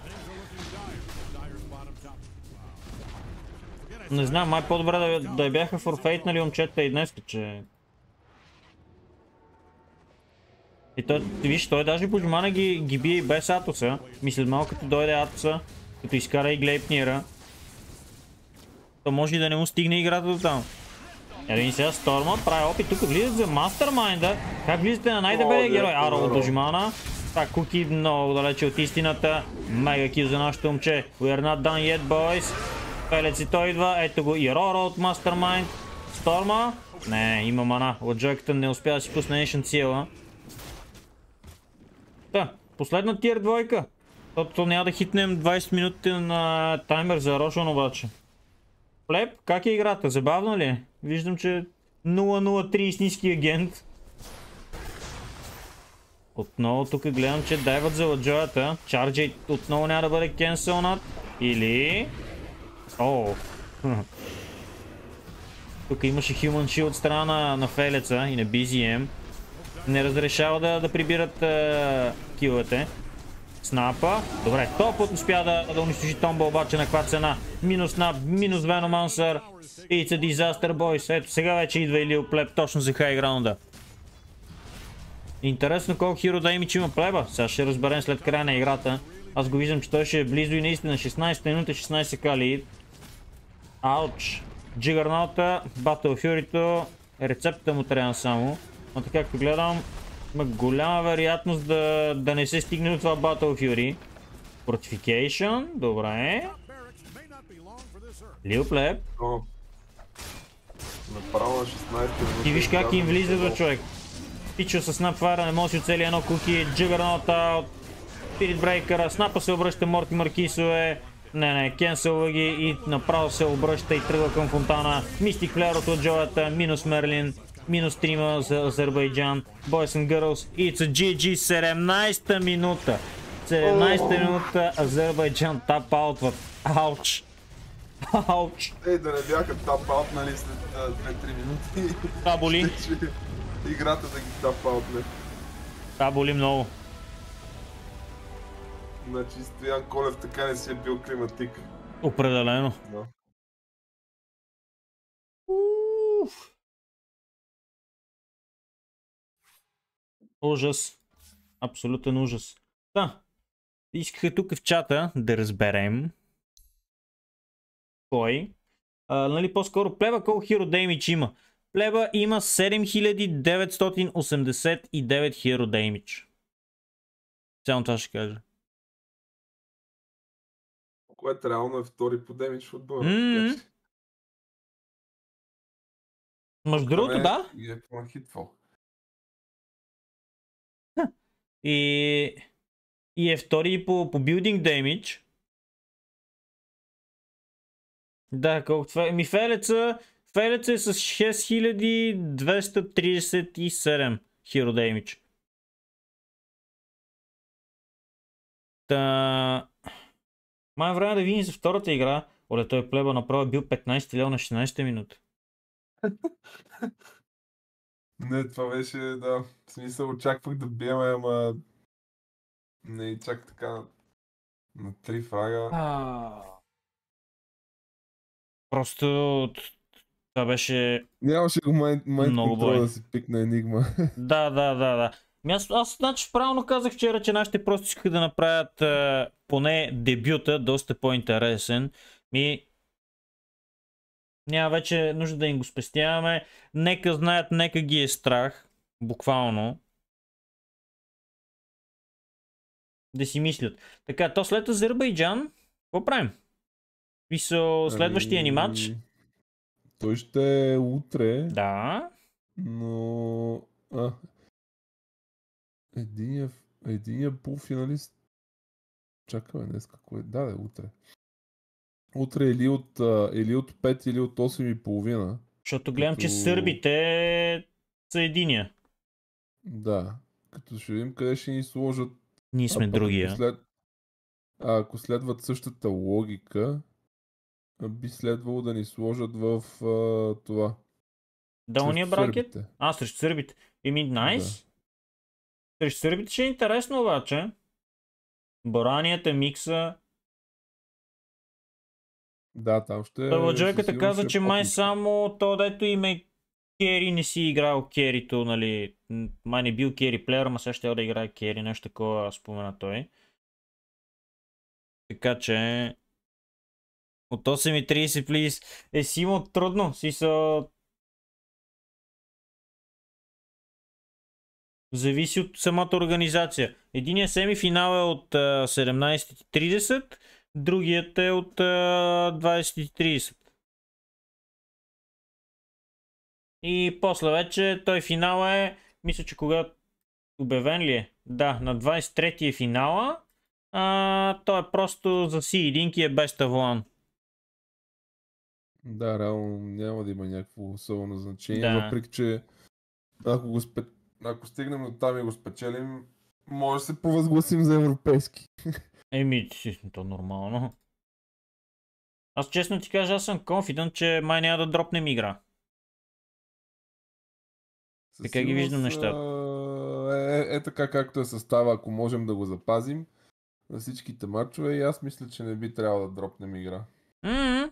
Не знам, май по-добре да, да бяха форфейтнали момчета и днес, че... И той, виж, той даже Божимана ги, ги бие и без Атоса. Мисля, малко като дойде Атоса, като изкара и Глейпнира. То може и да не му стигне играта до там. Един сега Сторма прави опит, тук влизат за Мастермайнда. Как влизате на най-дебелия герой? Аро от Дожмана. Так, Куки много далече от истината. Мега кил за нашото момче. We are not done yet, boys. Пелец и той идва. Ето го и Роро от Мастермайнд. Сторма. Не, има мана. От Джойката не успя да си пусне Ancient Seal. Та, последна тир двойка. То няма да хитнем двайсет минути на таймер за Рошон обаче. Плеб, как е играта? Забавно ли е? Виждам, че нула нула три с ниски агент. Отново тук гледам, че дайват за ладжоята. Чарджей отново няма да бъде кенселнат. Или... О. Тук имаше Human Shield от страна на, на Фелеца и на би зет ем. Не разрешава да, да прибират uh, киловете. Снапа. Добре, топ път успя да, да унищожи Томба, обаче на каква цена? Минус Снап, минус Веномансър. It's a disaster, boys. Ето сега вече идва Илио Плеб точно за хайграунда. Интересно колко Hero Damage има Плеба. Сега ще разберем след края на играта. Аз го виждам, че той ще е близо и наистина шестнайсета минута, шестнайсет ка лид. Ауч. Джигърната, Battle Fury-то, рецепта му трябва само. Но така както гледам, има голяма вероятност да, да не се стигне до това Battle Fury. Fortification, добре. Лил Плеб. Направо на шестнайсета минута. Ти виж как им влиза до човек. Пичо с Snapfire не може да оцели едно Куки, Джигърната от Spirit Breaker, Снапа се обръща, Мортимър кисове. Не, не, кенселва ги и направо се обръща и тръгва към фонтана. Мистик Флеерът от Джоята, минус Мерлин, минус трима за Азербайджан. Boys and Girls, it's a джи джи, седемнайсета минута. седемнайсета минута Азербайджан тап-аутват. Ауч. Ауч. Ей, да не бяха тап-аутнали след две-три минути. Това боли. Играта да ги тап-аутне. Това боли много. Значи Стоян Колев така не си е бил климатик. Определено. Да. Уф. Ужас. Абсолютен ужас. Да. Исках тук в чата да разберем кой. А, нали по-скоро Плеба колко Hero Damage има? Плеба има седем хиляди деветстотин осемдесет и девет Hero Damage. Цяло това ще кажа. Което реално е втори по демидж в отбора. Mm-hmm. Така, Между другото, да. И е по-хитвал. И... и е втори по, по Building Damage. Да, колко това е. Ми Фелеца... Фелеца е с шест хиляди двеста трийсет и седем Hero Damage. Та... Май време да видим за втората игра. Оле, той Плеба направо бил петнайсети лева на шестнайсета минута. Не, това беше, да, в смисъл очаквах да биеме, ама не и чак така на, на три фрага. А... Просто това беше... Нямаше го майнд много контрол бой. да си пикне Енигма. Да, да, да, да. Аз, аз значи правилно казах вчера, че нашите просто искаха да направят а, поне дебюта доста по-интересен. Ми... Няма вече нужда да им го спестяваме. Нека знаят, нека ги е страх. Буквално. Да си мислят. Така, то след Азербайджан, какво правим? Писал следващия ни матч. Той ще е утре. Да. Но... А... Единия, единия полуфиналист... Чакай, днес какво е? Да, да, утре. Утре или от, или от пет или от осем и половина. Защото гледам, като... че сърбите са единия. Да. Като ще видим къде ще ни сложат. Ние сме а, другия. Ако, след... а, ако следват същата логика, би следвало да ни сложат в а, това. Долния бракет? А, срещу сърбите. Еми, найс. Да. Срещу сърбите ще е интересно обаче. Боранията, микса. Да, там ще... Ладжойката каза, че май само то, дето име Кери не си играл Керито, нали. Май не бил Кери плеер, ама сега ще да играе Кери, нещо такова спомена той. Така че... От осем и трийсет плиз. Е, си има трудно. Си са... Зависи от самата организация. Единият семифинал е от а, седемнайсет и трийсет, другият е от а, двайсет и трийсет. И после вече той финал е, мисля, че когато обявен ли е? Да, на двайсет и трети е финала. А, той е просто за си единки е Best of One. Да, реално няма да има някакво особено значение, Да. въпреки че ако, го спе... ако стигнем до там и го спечелим, може да се провъзгласим за европейски. Еми, то нормално. Аз честно ти кажа, аз съм конфидент, че май няма да дропнем игра. Със Така ги виждам сигурност, нещата. Е, е, е така както е състава, ако можем да го запазим на всичките матчове, и аз мисля, че не би трябвало да дропнем игра. Mm-hmm.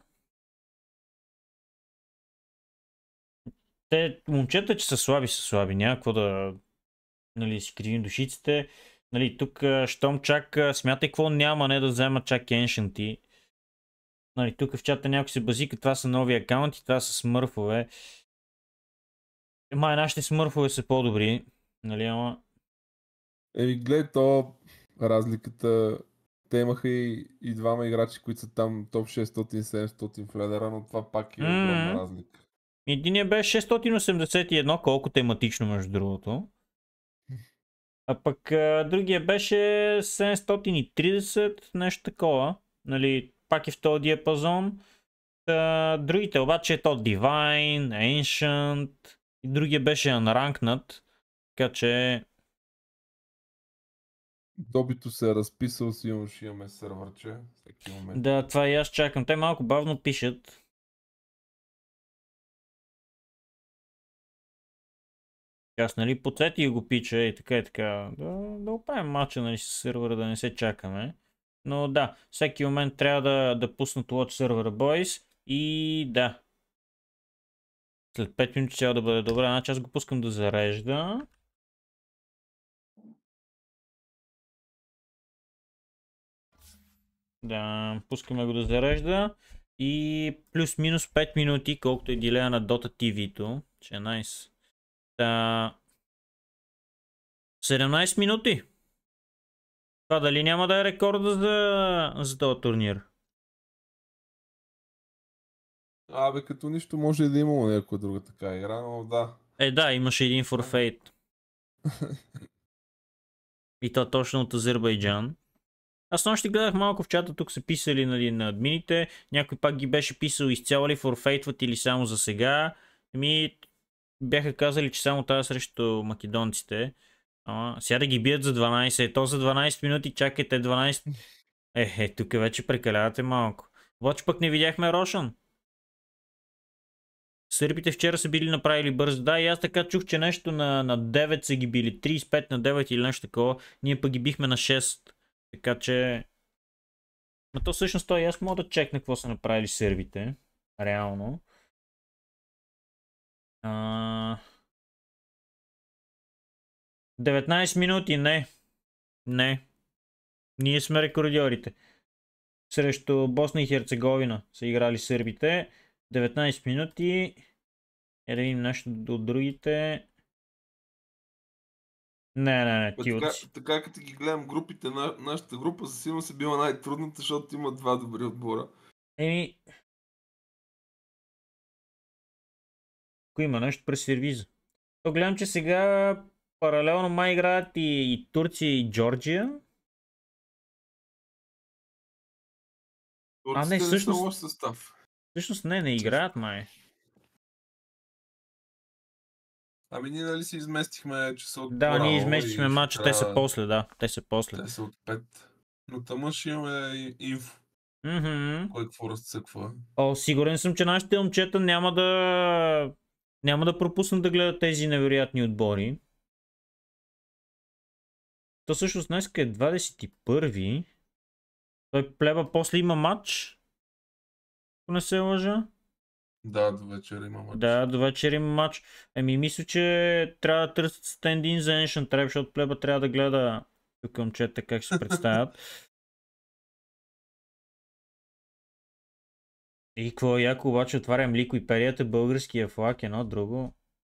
Те, момчета, че са слаби, са слаби. Няма какво да, нали, си кривим душиците. Нали, тук, щом чак, смятай какво няма, не да взема чак Ancient. Нали, тук в чата някой се базика, това са нови акаунти, това са смърфове. Май, нашите смърфове са по-добри, нали, ама... Еми, гледай, то разликата, те имаха и, и двама играчи, които са там топ шестстотин-седемстотин в ледера, но това пак е Mm-hmm. огромна разлика. Единият беше шестстотин осемдесет и едно, колко тематично между другото. А пък а, другия беше седемстотин и трийсет, нещо такова. Нали, пак е в този диапазон. А, другите обаче е то Divine, Ancient и другия беше Unranked. Така че... Добито се е разписал, сигурно ще имаме сървърче всеки момент. Да, това и аз чакам. Те малко бавно пишат. Аз, нали, подсети го пича и така и така. Да, да оправим матча, нали, с сервера, да не се чакаме. Но да, всеки момент трябва да, да пуснат Watch сервера, boys. И да. След пет минути трябва да бъде добре. Значи аз го пускам да зарежда. Да, пускаме го да зарежда. И плюс-минус пет минути, колкото е дилея на Dota ти ви-то. Че е найс. Да. седемнайсет минути. Това дали няма да е рекорда за, за този турнир? Абе, като нищо може и да имало някаква друга така игра, но да. Е, да, имаше един форфейт. И то точно от Азербайджан. Аз нощи гледах малко в чата, тук са писали, нали, на админите. Някой пак ги беше писал изцяло ли форфейтват или само за сега. Ами бяха казали, че само тази срещу македонците. Ама сега да ги бият за дванайсет. Ето за дванайсет минути, чакайте дванайсет. Е, е, тук вече прекалявате малко. Обаче пък не видяхме Рошан. Сърбите вчера са били направили бърз. Да, и аз така чух, че нещо на, на девет са ги били. трийсет и пет на девет или нещо такова. Ние пък ги бихме на шест. Така че... Но то всъщност той аз мога да чекна какво са направили сърбите. Реално. А... деветнайсет минути, не. Не. Ние сме рекордьорите. Срещу Босна и Херцеговина са играли сърбите. деветнайсет минути. Е да видим нещо от другите. Не, не, не, ти Така, от... така като ги гледам групите, на, нашата група със сигурност е била най-трудната, защото има два добри отбора. Еми... Ако има нещо през сервиза. То гледам, че сега паралелно май играят и, и Турция и Джорджия. А не, всъщност... лош състав. Всъщност не, не играят май. Ами ние нали си изместихме, че са от Да, по-рано ние изместихме и матча, ще те са трябва- после, да. Те са после. Те са от пет. Но тъмън ще имаме и- инфо, Мгм. кой какво разцъква. О, сигурен съм, че нашите момчета няма да... Няма да пропуснат да гледат тези невероятни отбори. То всъщност днес е двадесет и първи. Той плеба после има матч. Ако не се лъжа. Да, до вечера има матч. Да, до вечер има матч. Еми, мисля, че трябва да търсят стендин за Ancient Tribe, защото плеба трябва да гледа тук момчета как се представят. И какво яко, обаче отварям Ликвиперията, българския флаг, едно друго.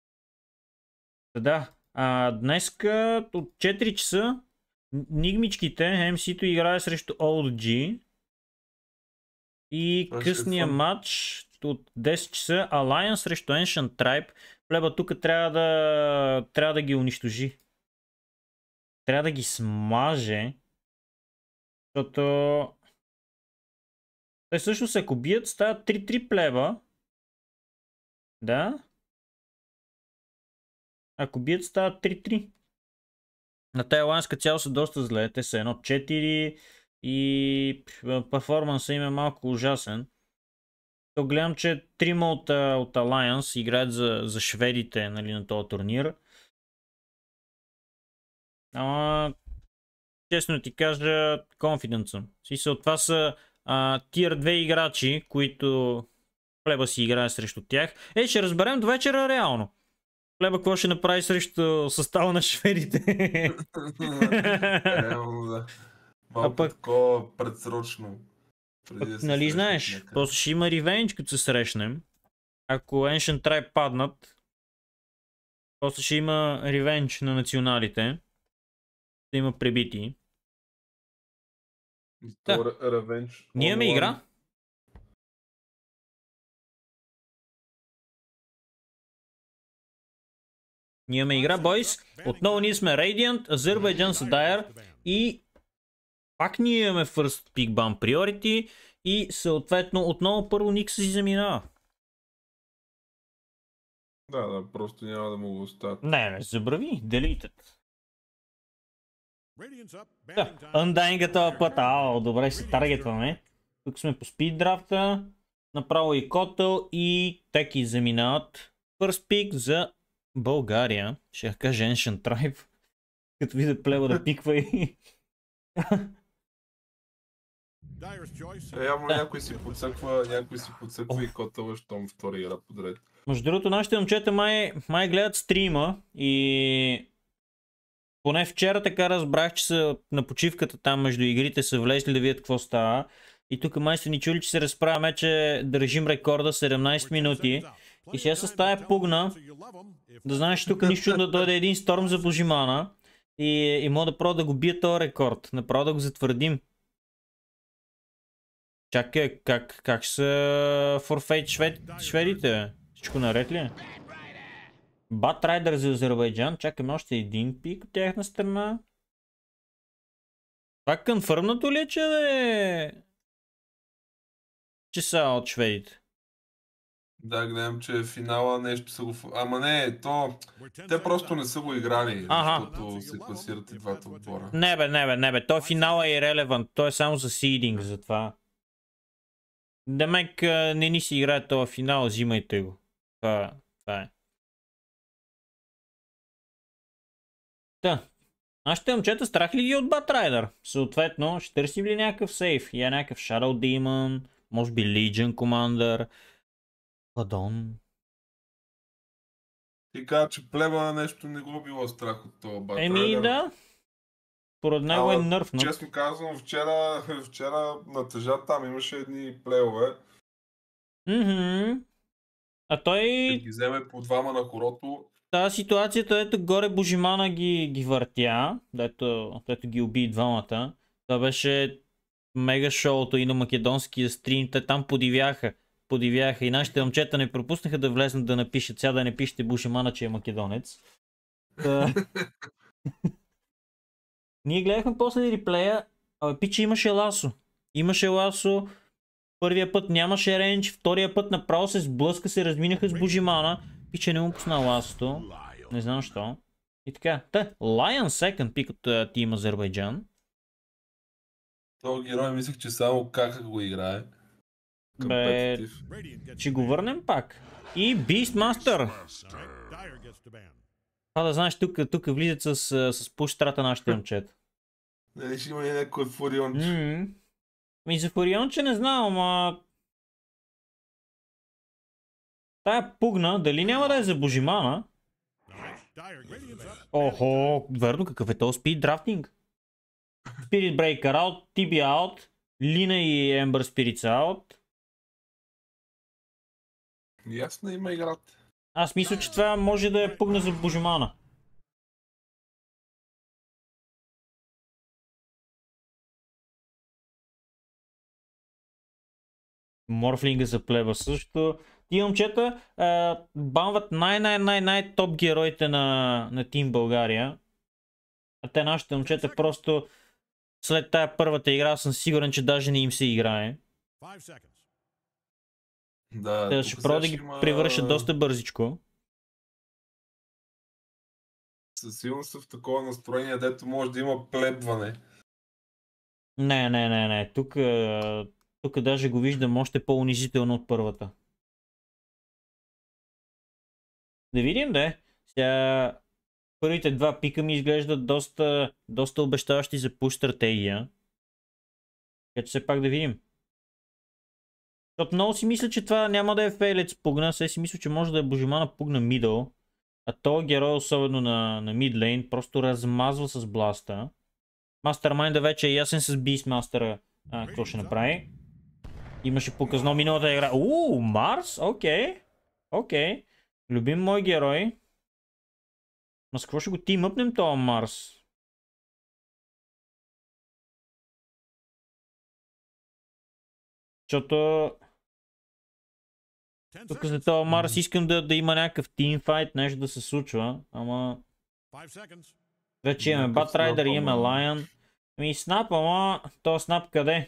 Да, а, днеска от четири часа нигмичките, Ем Си-то играе срещу Олд Джи. И късния матч от десет часа Alliance срещу Ancient Tribe. Плеба тук трябва да, трябва да ги унищожи. Трябва да ги смаже. Защото... Те всъщност ако бият стават три-три плеба. Да. Ако бият стават три-три. На тая Alliance като цяло са доста зле. Те са едно четири и перформансът им е малко ужасен. То гледам, че трима от, от Alliance играят за, за шведите, нали, на този турнир. Ама, честно ти кажа, confident съм. Смисъл, това са тир две играчи, които Плеба си играе срещу тях. Е, ще разберем до вечера реално. Плеба какво ще направи срещу състава на шведите. Реално, да. Малко пък... такова предсрочно. Пък, нали знаеш, после ще има ревенж, като се срещнем. Ако Ancient Tribe паднат, после ще има ревенж на националите. Ще има пребити. Да. Ревенж. Ние имаме игра. Ние имаме игра, бойс. Отново ние сме Radiant, Азербайджан са Dire и пак ние имаме First Pick Ban Priority и съответно отново първо Никс си заминава. Да, да, просто няма да му го оставят. Не, не, забрави, deleted. Да, Undying този път, ао, добре се таргетваме. Тук сме по спид драфта, направо и Котъл и теки заминават. First Pick за България, ще я кажа Ancient Tribe, като видя Плеба да пиква и... Е, явно да. някой си подсъква, някой си подсъква и Котъл, щом втори игра подред. Между другото, нашите момчета май, май гледат стрима и... Поне вчера така разбрах, че са на почивката там между игрите са влезли да видят какво става. И тук май са ни чули, че се разправяме, че държим рекорда седемнайсет минути. И сега с тая пугна, да знаеш, тук нищо да дойде един сторм за Божимана и, и мога да пробва да го бия този рекорд, направо да го затвърдим. Чакай, как, как са форфейт швед, шведите? Всичко наред ли е? Бат Райдър за Азербайджан, чакаме още един пик от тяхна страна. Това конфърмнато ли е, че е... че са от шведите? Да, гледам, че финала нещо са го... Ама не, то... Те просто не са го играли, ага. Защото се класират и двата отбора. Не бе, не бе, не бе, той финала е irrelevant, той е само за seeding, затова. Демек не ни си играе този финал, взимайте го. Това, това е. Та, нашите момчета страх ли ги от Bat Rider? Съответно, ще търсим ли някакъв сейф? Я някакъв Shadow Demon, може би Legion Commander, Падон. Ти каза, че Плеба нещо не го било страх от това Bat Rider. Еми да. Поред него е нърфнат. Честно казвам, вчера, вчера на тъжа там имаше едни плейове. Mm-hmm. А той... Ще ги вземе по двама на хорото. Тази ситуацията, ето горе Божимана ги, ги въртя, дето, дето ги уби двамата. Това беше мега шоуто и на македонския стрим, те там подивяха. Подивяха и нашите момчета не пропуснаха да влезнат да напишат. Сега да не пишете Божимана, че е македонец. Та... Ние гледахме после реплея, а пича имаше ласо. Имаше ласо, първия път нямаше рейндж, втория път направо се сблъска, се разминаха с Божимана. Пича не му пусна ласото. Не знам защо. И така. Та, Lion second пик от uh, Team Азербайджан. Този герой мислех, че само как го играе. Бе, ще го върнем пак. И Beastmaster. Това да знаеш, тук, тук влизат с, с пуштрата нашите момчета. Дали ще има и някой фурионче? Mm-hmm. Ми за фурионче не знам, ама... Тая пугна, дали няма да е за Божимана? Охо, верно, какъв е този спид драфтинг? Spirit Breaker out, T B out, Lina и Ember Spirits out. Ясно има играта. Аз мисля, че това може да е пугна за Божемана. Морфлинга за плеба също. Тия момчета а, банват най-най-най-най топ героите на, на Team България. А те нашите момчета просто след тая първата игра съм сигурен, че даже не им се играе. Да, Те ще пробва да ги има... превършат доста бързичко. Със сигурност са в такова настроение, дето може да има плебване. Не, не, не, не. Тук, тук даже го виждам още по-унизително от първата. Да видим, да. Сега първите два пика ми изглеждат доста, доста обещаващи за пуш стратегия. Така че все пак да видим. Защото много си мисля, че това няма да е фейлец пугна, сега си мисля, че може да е Божемана пугна мидъл. А този герой, особено на, на мидлейн, просто размазва с бласта. Мастермайнда вече е ясен с Бистмастера какво ще направи. Имаше показно миналата игра. Ууу, Марс? Окей. Окей. Любим мой герой. Ма с какво ще го тимъпнем това Марс? Защото... Тук за това Марс искам да, да има някакъв тимфайт, нещо да се случва, ама... Вече имаме Батрайдър, имаме Лайън. Ами снап, ама... То снап къде?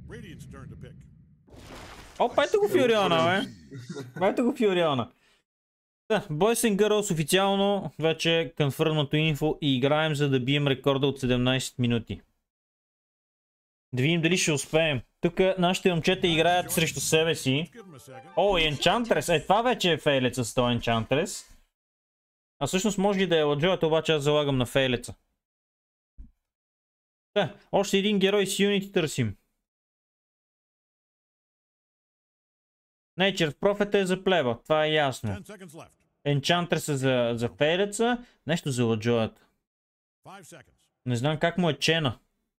Опа, ето го Фиориона, бе! Ето го Фиориона. Да, Boys and Girls официално вече е конфърмното инфо и играем, за да бием рекорда от седемнайсет минути. Да видим дали ще успеем. Тук нашите момчета играят срещу себе си. О, Енчантрес! Е, това вече е фейлеца с този Енчантрес. А всъщност може ли да е ладжоят, обаче аз залагам на фейлеца. Да, още един герой с юнити търсим. Nature Prophet е за плеба, това е ясно. Енчантрес е за, за фейлеца, нещо за ладжоят. Не знам как му е чена.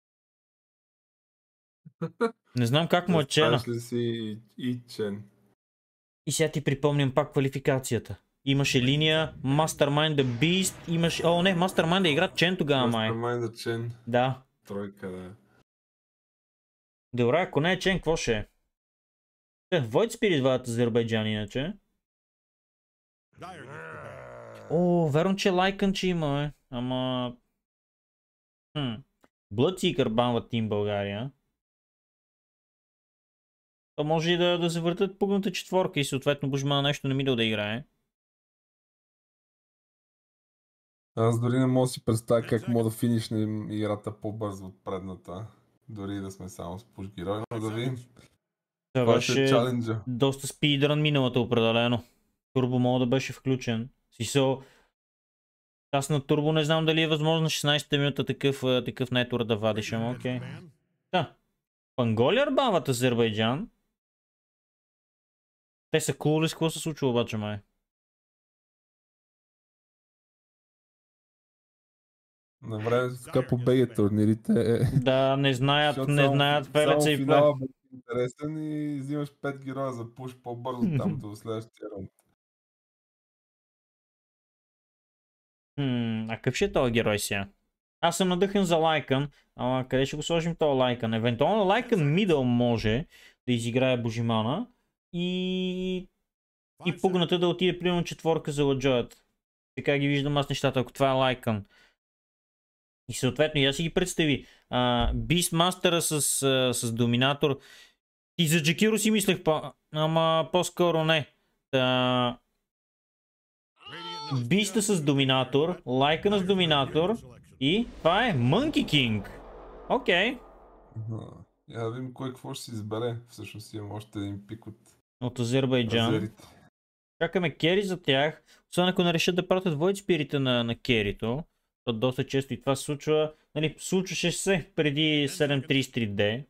Не знам как му е чена. Ли си и чен? И сега ти припомням пак квалификацията. Имаше линия Mastermind the Beast, имаше... О, не, Mastermind да игра Чен тогава, май. Mastermind the Чен. Да. Тройка, да. Добре, ако не е Чен, какво ще е? Е, Void Spirit вадат Азербайджан, иначе. О, верно, че Лайкън, че има, е. Ама... Хм. Bloodseeker банва Team България. То може и да, да завъртат пугната четворка и съответно Божемана нещо не мидъл да играе. Аз дори не мога да си представя как мога да финишнем играта по-бързо от предната. Дори да сме само с пуш герой, но да видим. Това беше чаленджа. доста спидран миналата определено. Турбо мога да беше включен. Сисо... Аз на Турбо не знам дали е възможно шестнайсета минута такъв, такъв нетвор да вадиш, ама окей. Да. Панголия бават Азербайджан. Те са кулли с какво се случва обаче, май? На време така по БГ турнирите. Да, не знаят, не знаят фелеца и плей. Интересен и взимаш пет героя за пуш по-бързо там до следващия рунд. Хм, а какъв ще е този герой сега? Аз съм надъхан за Лайкън, ама къде ще го сложим този Лайкън? Евентуално Лайкън мидъл може да изиграе Божемана и... и пугната да отиде примерно четворка за ладжоят. Така ги виждам аз нещата, ако това е Лайкън. И съответно, я си ги представи. Бистмастера с, с доминатор. И за Джекиро си мислех, по... ама по-скоро не. Та... Биста с доминатор, Лайкъна с доминатор и това е Monkey King. Окей. Okay. Я да видим кой какво ще си избере. Всъщност имам още един пик от... От Азербайджан. Азерите. Чакаме кери за тях. Освен ако не решат да пратят Void Spirit на, на керито. То доста често и това се случва. Нали, случваше се преди седем трийсет три Д.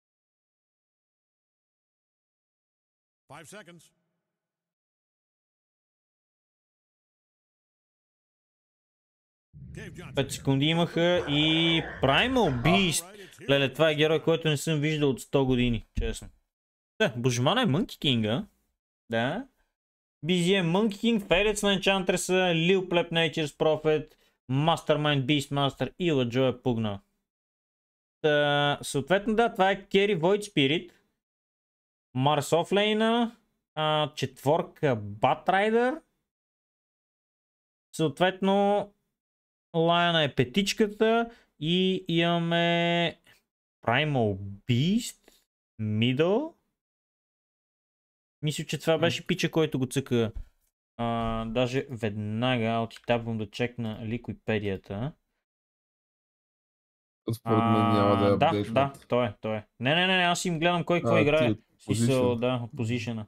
пет секунди имаха и Primal Beast. Леле, това е герой, който не съм виждал от сто години, честно. Да, Божемана е Monkey King, а? Да. би зет эм Monkey King, Фелец на Enchantress, Lil Pleb Nature's Prophet, Mastermind Beastmaster и Ладжо е пугнал. Та, съответно да, това е Керри Void Spirit, Марс Офлейна, четворка Batrider, съответно Лайана е петичката и имаме Primal Beast, Middle. Мисля, че това беше пича, който го цъка. А, даже веднага отитапвам да чекна ликвипедията. Според мен няма да е да, апдейтнат. да, той е, той е. Не, не, не, не, аз им гледам кой какво играе. Смисъл, да, от позишена.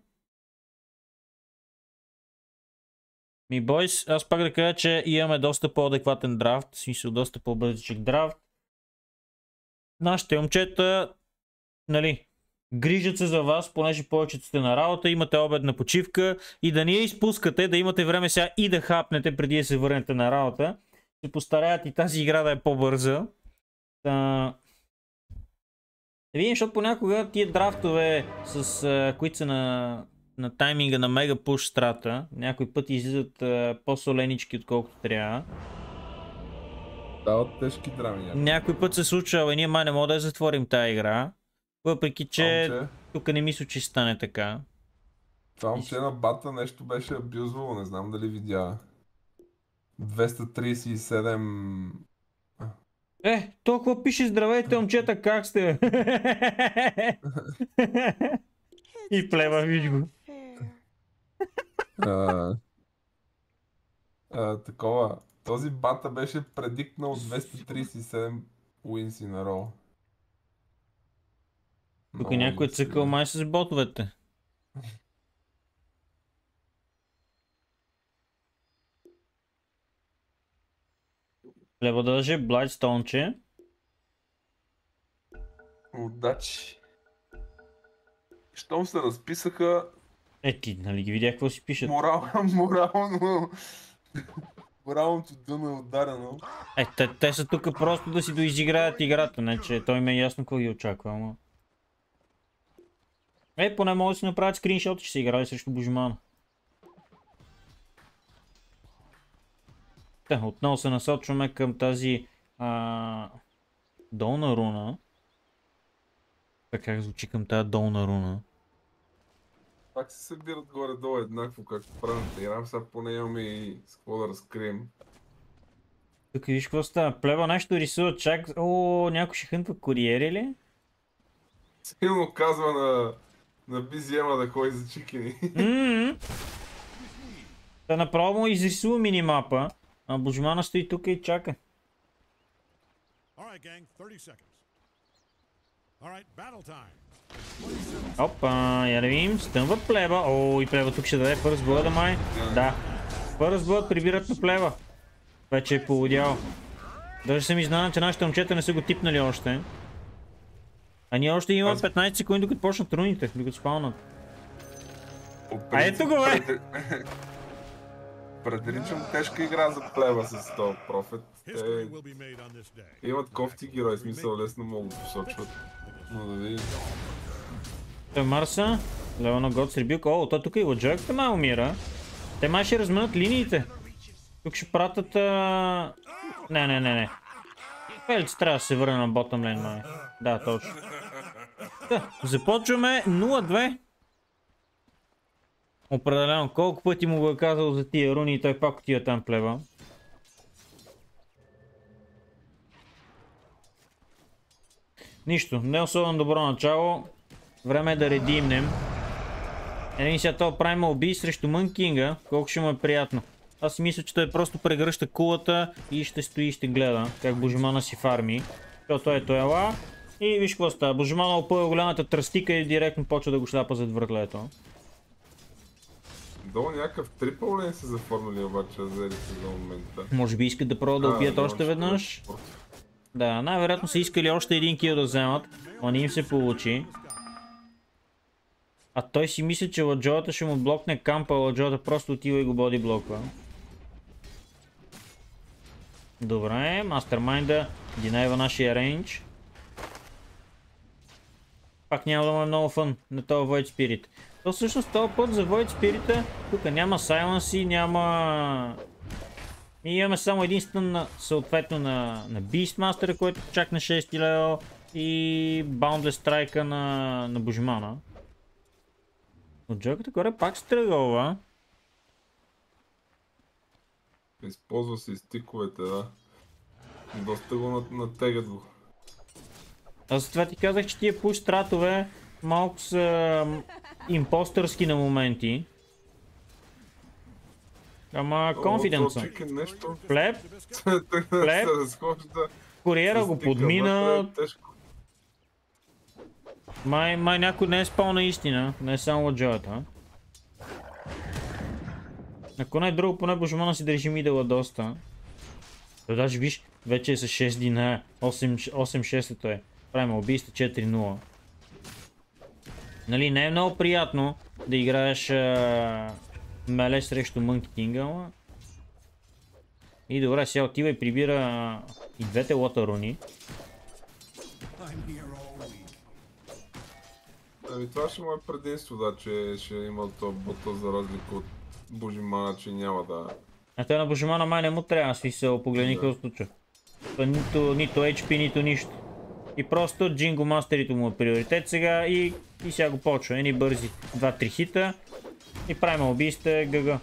Ми, бойс, аз пак да кажа, че имаме доста по-адекватен драфт, в смисъл доста по-бързичък драфт. Нашите момчета, нали, грижат се за вас, понеже повечето сте на работа, имате обедна почивка и да не я изпускате, да имате време сега и да хапнете преди да се върнете на работа. Се постараят и тази игра да е по-бърза. Да видим, защото понякога тия драфтове, с, а, които са на, на тайминга на мега пуш страта, някой път излизат а, по-соленички отколкото трябва. Да, от тежки драми. Някой, някой път се случва, ние май не мога да я затворим тази игра. Въпреки, че Само, че... тук не мисля, че стане така. Това момче на бата нещо беше абюзвало, не знам дали видя. двеста тридесет и седем... Е, толкова пише здравейте, момчета, как сте? И плева, виж го. а, а, такова. Този бата беше предикнал двеста тридесет и седем уинси на рол. Тук някой е цъкал май с ботовете. Плева дълже, Блайдстоунче. Удачи. Щом се разписаха... Е, ти, нали ги видях какво си пишат? Морал, морално... Моралното дъно е ударено. Е, те, те са тук просто да си доизиграят играта, не че той ме е ясно какво ги очаква, ама... Е, поне могат да си направят скриншот, че са играли срещу Божмана. Та, отново се насочваме към тази а... долна руна. Така как звучи към тази долна руна. Пак се събират горе-долу еднакво, както правилната игра, сега поне имаме и с какво да разкрием. Тук виж какво става, плева нещо рисува чак... О, някой ще хънтва куриери ли? Силно казва на, на би зет ем да ходи за чикини. Ммм. Та направо му изрисува минимапа, а Божмана стои тук и чака. Опа, я да видим, стъмва плева. О, и плева тук ще даде First Blood, май. Да. First Blood прибират на плева. Вече е полудял. Даже съм изненадан, че нашите момчета не са го типнали още. А ние още имаме петнайсет секунди, докато почнат руните, докато спаунат. А ето го, бе! Предричам тежка игра за плева с този профет. Те имат кофти герой, смисъл лесно могат да посочват. Но да видим. Той Марса, лева на год с ребилка. О, той тук и Ладжоеката май умира. Те май ще разминат линиите. Тук ще пратят... А... Не, не, не, не. Фелец трябва да се върне на ботъм лейн, май. Да, точно. Да, започваме нула две. Определено, колко пъти му го е казал за тия руни и той пак отива там плева. Нищо, не особено добро начало. Време е да редимнем. Един сега това правим уби срещу Мънкинга, колко ще му е приятно. Аз си мисля, че той просто прегръща кулата и ще стои и ще гледа как Божмана си фарми. Защото ето ела. И виж какво става, Божмана опъва голямата тръстика и директно почва да го шляпа зад въртлето. Долу някакъв трипъл лейн са заформили обаче, взели се за момента. Може би искат да пробват да убият още веднъж. Да, най-вероятно са искали още един кил да вземат, но не им се получи. А той си мисли, че Ладжоата ще му блокне кампа, а Ладжоата просто отива и го боди блоква. Добре, Мастермайнда динайва нашия рейндж. Пак няма да му е много фън на този Void Spirit. То всъщност този път за Void Spirit тук няма Silency, няма... И имаме само един стън на, съответно на, на Beastmaster, който чак на шести левел и Boundless Strike на, на Божимана. Но Джоката горе пак стръгълва. Използва се и стиковете, да. Доста го натегат го. Аз затова ти казах, че тия пуш стратове малко са импостърски на моменти. Ама конфиденса. Плеб, плеб, куриера го подмина. Май, май някой не е спал наистина, не е само ладжоята. Ако не е друго, поне Божимана си държи мидъла доста. То даже виж, вече е с шест дина, осем шест е. Правим убийство четири нула. Нали, не е много приятно да играеш а... меле срещу Monkey King, ама... И добре, сега отива и прибира а... и двете лота руни. Ами това ще му е предимство, да, че ще има този бота за разлика от Божимана, че няма да... А той на Божимана май не му трябва, смисъл, погледни какво случва. Нито, нито ейч пи, нито нищо. И просто Джинго мастерито му е приоритет сега и, и сега го почва. Едни бързи два-три хита и правим убийство ГГ.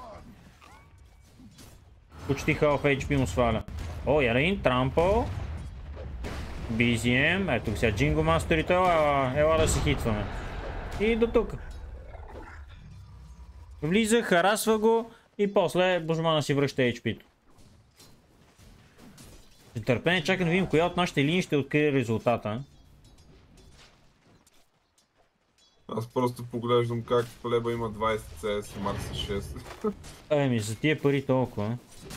Почти халф ейч пи му сваля. О, Ярин, Трампъл. би зет ем, ето сега Джинго мастерито, ела, ела да се хитваме. И до тук. Влиза, харасва го и после Божимана си връща ейч пи-то. С търпение чакам да видим коя от нашите линии ще открие резултата. Аз просто поглеждам как Плеба има двайсет си ес и Марса шест. Еми, за тия пари толкова.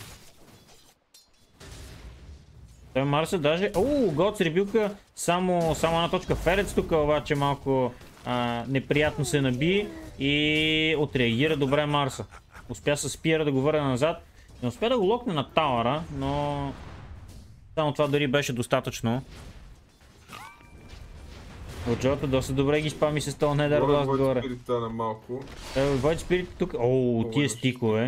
Той Марса даже... Ооо, Годс ребюка само, само една точка. Ферец тук обаче малко а, неприятно се наби и отреагира добре Марса. Успя с спира да го върне назад. Не успя да го локне на тауъра, но... Само това дори беше достатъчно. Отжота доста добре ги спами с този Nether Blast горе. Void Spirit на малко. Void Spirit тук... Ооо, тия стикове.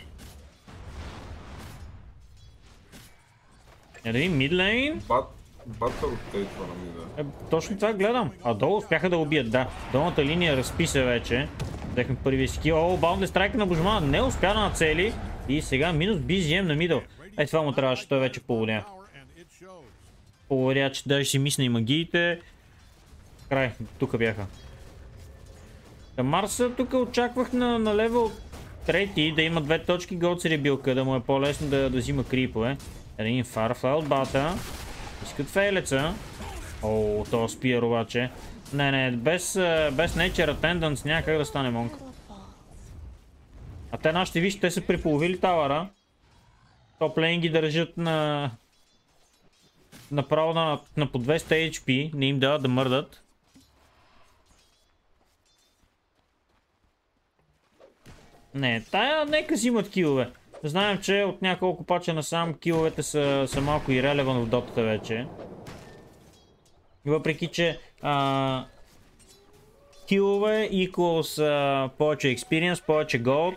Я да видим, мидлейн. Бата ротейтва на мида. Е, точно това гледам. А долу успяха да убият, да. Долната линия разписа вече. Взехме първия скил. О, Boundless Strike на Божимана не успя да нацели. И сега минус би зет ем на мидъл. Е, това му трябваше, той вече поводя. Поводя, че даже си мисля и магиите. Край, тук бяха. Марса тук очаквах на, на левел трети да има две точки Gods ребилка, да му е по-лесно да, да взима крипове. Един Firefly от бата. Искат фейлеца. О, то спиер обаче. Не, не, без, без Nature Attendance няма как да стане монка. А те нашите, виж, те са приполовили тавара. Топлейн ги държат на... направо на, на по двеста ейч пи, не им дават да мърдат. Не, тая нека си имат килове. Знаем, че от няколко пача насам киловете са, са малко ирелевант в дотата вече. Въпреки, че а, килове equals а, повече experience, повече gold.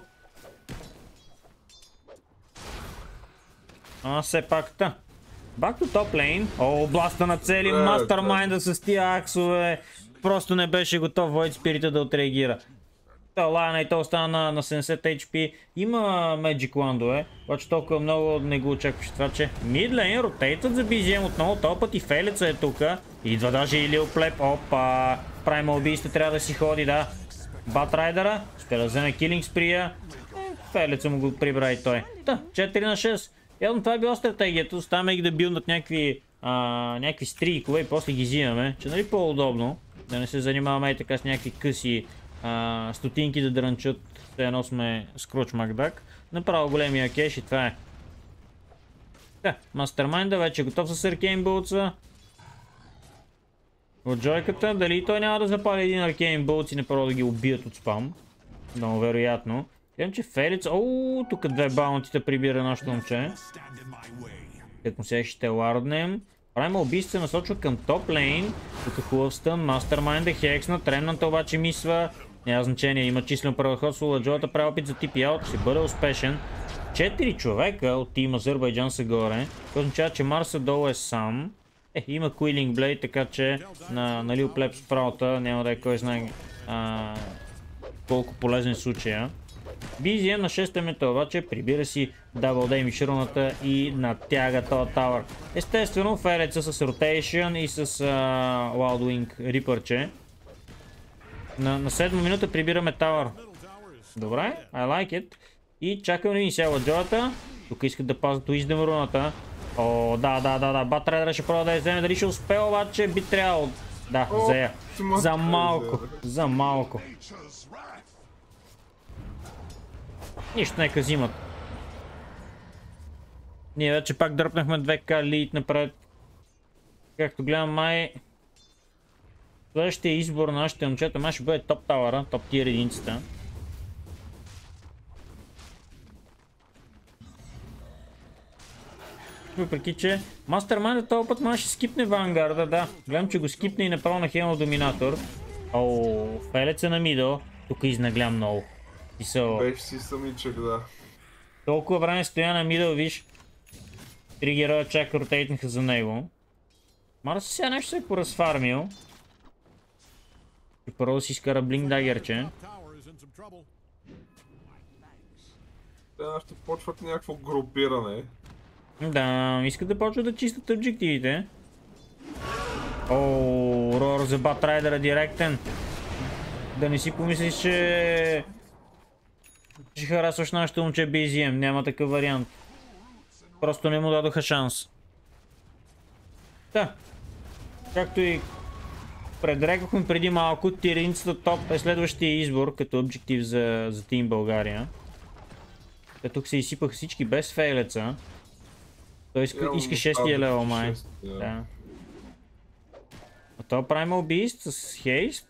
А все пак та. Back to top lane. О, бласта на цели мастермайнда с тия аксове. Просто не беше готов Void Spirit да отреагира. Та лайна и то остана на, на седемдесет ейч пи. Има Magic Wand-ове, обаче толкова много не го очакваше това, че мидлейн ротейтът за би зет ем отново, този път и Фелица е тука. Идва даже и Лил Плеб. Опа! Правим убийство, трябва да си ходи, да. Батрайдера, успя да вземе килинг сприя. Фелица му го прибра и той. Та, четири на шест. Явно това е била стратегията, оставаме ги да билнат някакви, а, някакви стрикове и после ги взимаме, че нали по-удобно, да не се занимаваме и така с някакви къси а, стотинки да дрънчат, все едно сме Скруч Макдак. Направо големия кеш и това е. Така, Мастермайнда вече е готов с Аркейн Болтса. От Джойката, дали той няма да запали един Аркейн Болтс и направо да ги убият от спам. Много вероятно. Гледам, че Фелиц... Ооо, тук две баунтите прибира нашото момче. Като сега ще ларднем. Правим убийство, насочва към топ лейн. Тук хубав стън, Мастермайнд е хекснат, Ремнанта обаче мисва. Няма значение, има числено превъзходство, Ладжоата прави опит за ти пи аут, ще бъде успешен. Четири човека от тим Азербайджан са горе, което означава, че Марса долу е сам. Е, има Quilling Blade, така че на, на Lil Pleb с правота няма да е кой знае а, колко полезен случая. би зет ем на шеста минута обаче прибира си Double Damage руната и натяга този тавър. Естествено, фейлеца с Rotation и с uh, Wild Wing Reaper-че. На, на седма минута прибираме тавър. Добре, I like it. И чакаме да ни сега Ладжоата. Тук искат да пазят Wisdom руната. О, да, да, да, да, Бат Райдър ще пробва да я вземе, дали ще успее, обаче би трябвало. Да, взе. За малко, за малко. Нищо, нека взимат. Ние вече пак дръпнахме две ка лид напред. Както гледам, май... Следващия избор на нашите момчета май ще бъде топ тавъра, топ тир единицата. Въпреки че Мастермайндът този път май ще скипне Вангарда, да. Гледам, че го скипне и направо на Хелмо Доминатор. Оу, фелеца на мидъл. Тук изнаглям много. So, беше си самичък, да. Толкова време стоя на мидъл, виж. Три героя чак ротейтнаха за него. Марс сега нещо се е поразфармил. И първо да си изкара блинк дагерче. Те ще почват някакво групиране. Да, искат да почват да чистят обжективите. Ооо, рор за Бат Райдъра директен. Да не си помислиш, че... ще харасваш нашето момче би зет ем, няма такъв вариант. Просто не му дадоха шанс. Да. Както и предрекохме преди малко, тиринцата топ е следващия избор като обжектив за, за Тим България. Те тук се изсипаха всички без фейлеца. Той иска, иска шестия левел май. Да. А това Primal Beast с хейст.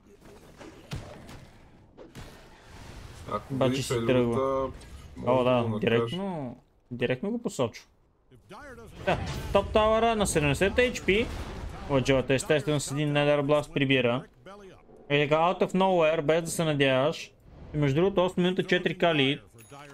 Бачи си тръгва. О, да, директно, директно го посочва. Да, топ тавъра на седемдесет ейч пи. Ладжоата естествено с един Nether Blast прибира. Е така, out of nowhere, без да се надяваш. И между другото осем минута четири ка лид.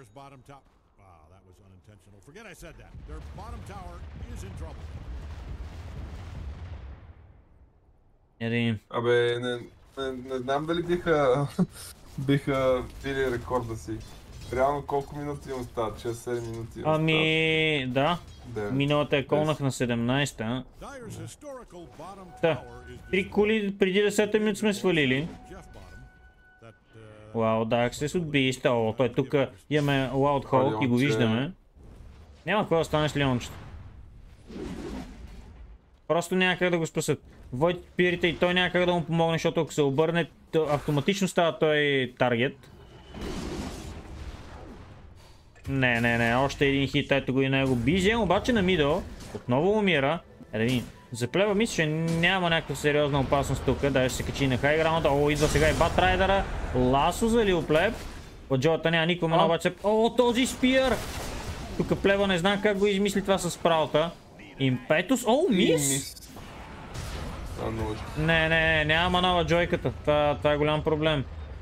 Един. Абе, не, не, не знам дали биха... биха били рекорда си. Реално колко минути им остават? шест-седем минути им Ами, да. Да. Миналата е колнах на седемнайсета. Та, три кули преди десета минути сме свалили. Вау, да, аксес от биста. О, той тук имаме Wild Hulk и го виждаме. Няма какво да стане с Леончето. Просто няма как да го спасат. Войт пирите и той няма как да му помогне, защото ако се обърне, автоматично става той таргет. Не, не, не, още един хит, ето го и него. би зет ем обаче на мидъл отново умира. Един. За плеба мисля, че няма някаква сериозна опасност тук. Даже се качи на хайграунд. О, идва сега и Бат Райдъра. Ласо за Лил Плеб. Ладжоата няма никой мана, обаче... О, този спир! Тук плеба не знам как го измисли това с правота. Импетус. О, мис! Не, не, не, няма мана Ладжойката. Това, това е голям проблем.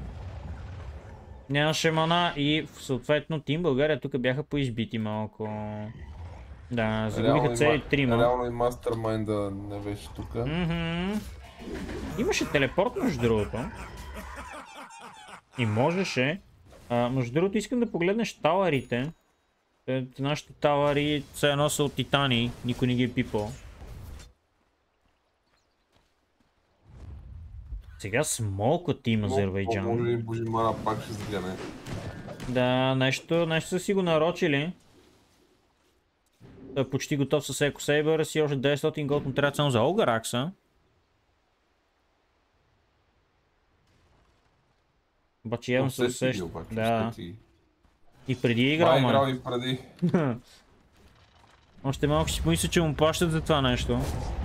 Нямаше мана и съответно Тим България тук бяха поизбити малко. Да, загубиха цели трима. Реално и Мастермайнда не беше тук. Mm-hmm. Имаше телепорт между другото. И можеше. А, между другото искам да погледнеш таларите. Нашите талари все едно са от титани, никой не ги е пипал. Сега смолко Тим Азербайджан. Може и Божимара пак ще сгъне. Да, нещо, нещо са си го нарочили. Той е почти готов с Еко Сейбър си, още деветстотин голд му трябва само за Олгаракса. Обаче явно се усеща. Да. И преди е играл, май. играл и преди. Още малко си помисля, че му плащат за това нещо.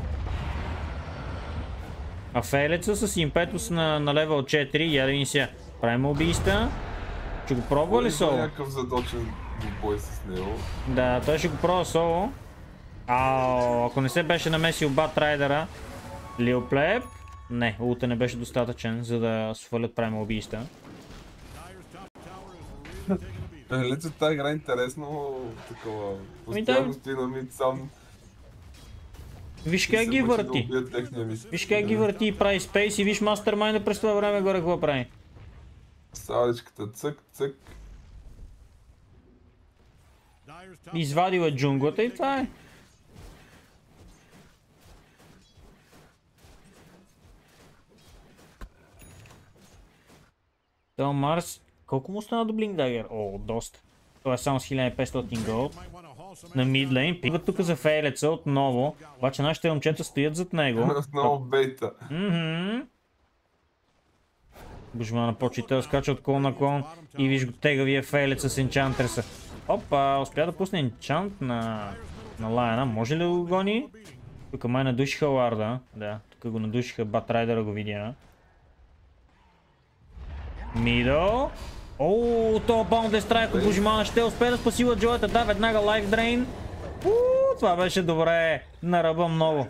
А фейлеца с импетус на, на левел четири, я да ни сега правим убийства. Ще го пробва ли соло? Някакъв задочен бой с него. Да, той ще го пробва соло. Ау, ако не се беше намесил Бат Райдъра. Лил Плеб. Не, улта не беше достатъчен, за да свалят Primal Beast-а. Лица тази игра е интересно такова. Постоянно стои на мид сам. Виж как ги върти. Виж как ги върти и прави спейс и виж Мастермайнда през това време горе какво прави. Садичката цък, цък. Извадил е джунглата и това е. Това Марс... Колко му стана до Блинк Дагер? О, доста. Това е само с хиляда и петстотин голд. На мидлейн. Пиват тук за фейлеца отново. Обаче нашите момчета стоят зад него. Отново бейта. Мхм. Божмана почва и той скача от клон на клон. И виж го тегавия фейлеца с енчантреса. Опа, успя да пусне енчант на... на Лайна. Може ли да го гони? Тук май надушиха Ларда. Да, тук го надушиха, Батрайдера го видя. Мидъл. Ооо, това Boundless Strike от Божимана ще успее да спаси Ладжоята. Да, веднага Life Drain. Ууу, това беше добре. На ръба много.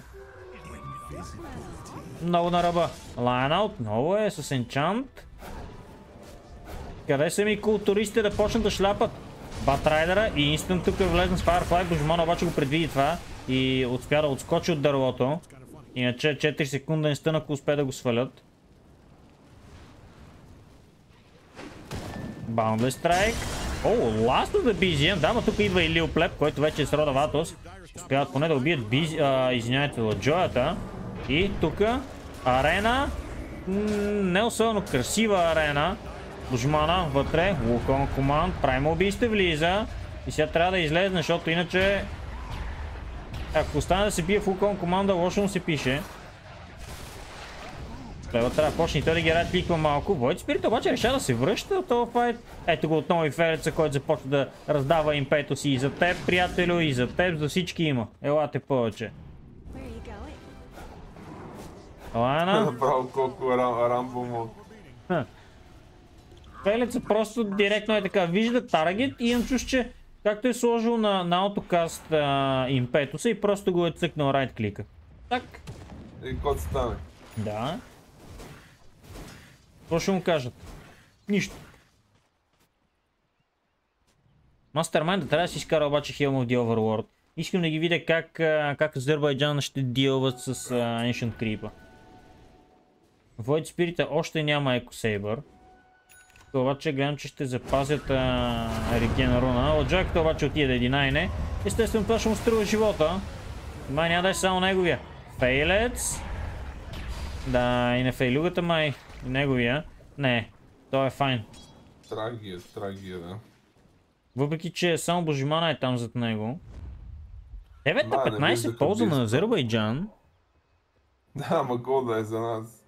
Много на ръба. Лайна отново е с енчант. Къде са ми културистите да почнат да шляпат? Батрайдера и инстант тук е влезна с Firefly. Божимана обаче го предвиди това и успя да отскочи от дървото. Иначе четири секунда инстън, ако успе да го свалят. Boundless Strike. О, Last of the би джи ем. Да, но тук идва и Лил Плеп, който вече е с рода Ватос. Успяват поне да убият биз... а, извинявайте, Ладжоята. И тук арена. Не особено красива арена. Божмана вътре. Wukong Command. Primal Beast влиза. И сега трябва да излезе, защото иначе... Ако остане да се бие в Wukong Command, лошо му се пише. Трябва трябва да почне и той да ги рад кликва малко. Void Spirit обаче решава да се връща от този файт. Ето го отново и Фелеца, който започва да раздава импето си и за теб, приятелю, и за теб, за всички има. Елате повече. Лайна. Направо колко рамбо му. Фелеца просто директно е така. Вижда таргет и имам чуш, че както е сложил на, на аутокаст импетуса и просто го е цъкнал райт клика. Так. И код стане. Да. Какво ще му кажат? Нищо. Мастермайнда трябва да си изкара обаче Helm of the Overlord. Искам да ги видя как, как Азербайджан ще дилват с uh, Ancient Creep. Void Spirit още няма Echo Saber. Обаче гледам, че ще запазят uh, Реген Руна. Ладжояката обаче отиде да единайне. Естествено това ще му струва живота. Май няма да е само неговия. Фейлец. Да, и на фейлюгата май. Неговия. Не, той е файн. Трагия, трагия, да. Въпреки, че само Божимана е там зад него. девет на петнайсет полза на Азербайджан. Да, ама года е за нас.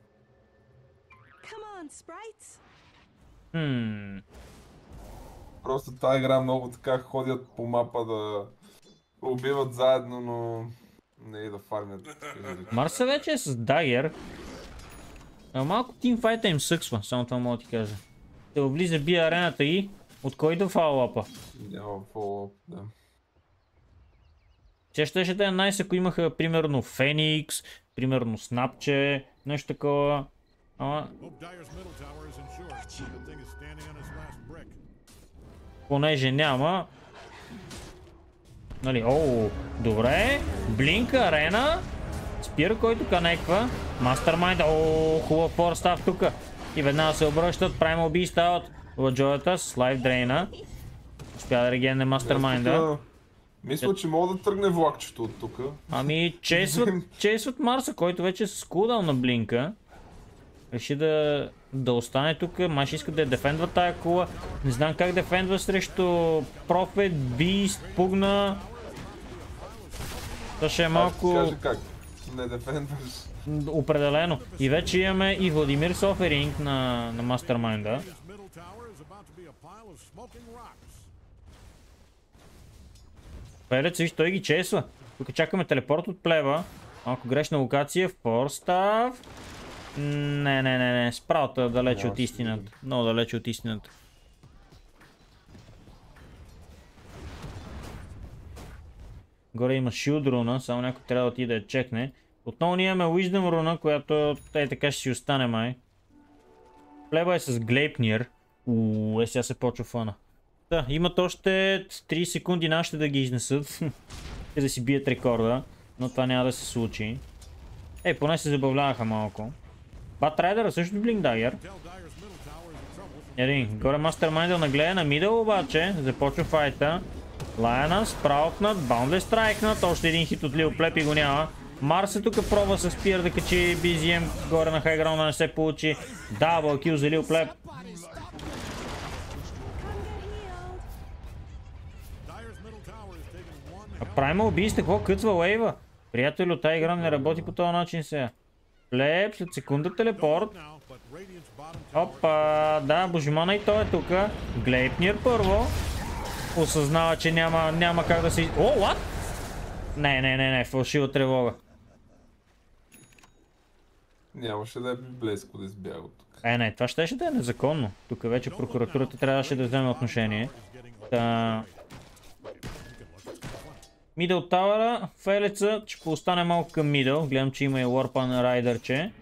Хм. Просто тази игра много така ходят по мапа да убиват заедно, но не и да фармят. Марса вече е с Дагер. А малко тимфайта им съксва, само това мога да ти кажа. Те облиза бие арената и от кой да фоллапа? Няма фоллап, да. Ще ще да е найс, ако имаха примерно Феникс, примерно Снапче, нещо такова. Ама... Понеже няма... Нали, оу, добре. Блинк, арена. Спира, който канеква. Мастермайнд, ооо, хубав форстав тук. И веднага се обръщат. Primal Beast от Ладжоята с Life Drain. Успя да регенне Мастермайнда. Мисля, че мога да тръгне влакчето от тук. Ами, чейсват, чейсват Марса, който вече е с кулдаун на блинка. Реши да, да остане тук. Май ще иска да я дефендва тая кула. Не знам как дефендва срещу Prophet, Beast, Пугна. Това ще е малко... Кажи как. Не дефендваш. Определено. И вече имаме и Владимир с оферинг на, на Мастермайнда. Пелец, виж, той ги чесва. Тук чакаме телепорт от плева. Малко грешна локация. Форстав. Не, не, не, не. Спраута далече от истината. Много далече от истината. Горе има шилд руна, само някой трябва да отиде да чекне. Отново ние имаме Wisdom руна, която тъй така ще си остане май. Плеба е с Глейпнир. Ууу, е сега се почва фана. Да, имат още три секунди нашите да ги изнесат. И да си бият рекорда, но това няма да се случи. Ей, поне се забавляваха малко. Батрайдъра също Blink Dagger. Един, горе Мастермайндъл нагледа на мидъл обаче, започва файта. Лайана, спраутнат, Boundless страйкнат, още един хит от Лил Плеп и го няма. Марс тук пробва с спир да качи би зет ем горе на хайграунда, не се получи. Дабъл кил за Лил Плеп. А Primal Beast какво кътва лейва? Приятелю, тази игра не работи по този начин сега. Плеп, след секунда телепорт. Опа, да, Божимана и той е тука. Глейпнир първо. Осъзнава, че няма, няма как да се... О, what? Не, не, не, не, фалшива тревога. Нямаше да е близко да избяга от тук. Е, не, това щеше да е незаконно. Тук вече прокуратурата трябваше да вземе отношение. Та... Мидъл Тауъра, Фелеца, ще поостане малко към мидъл. Гледам, че има и Warpan Райдърче.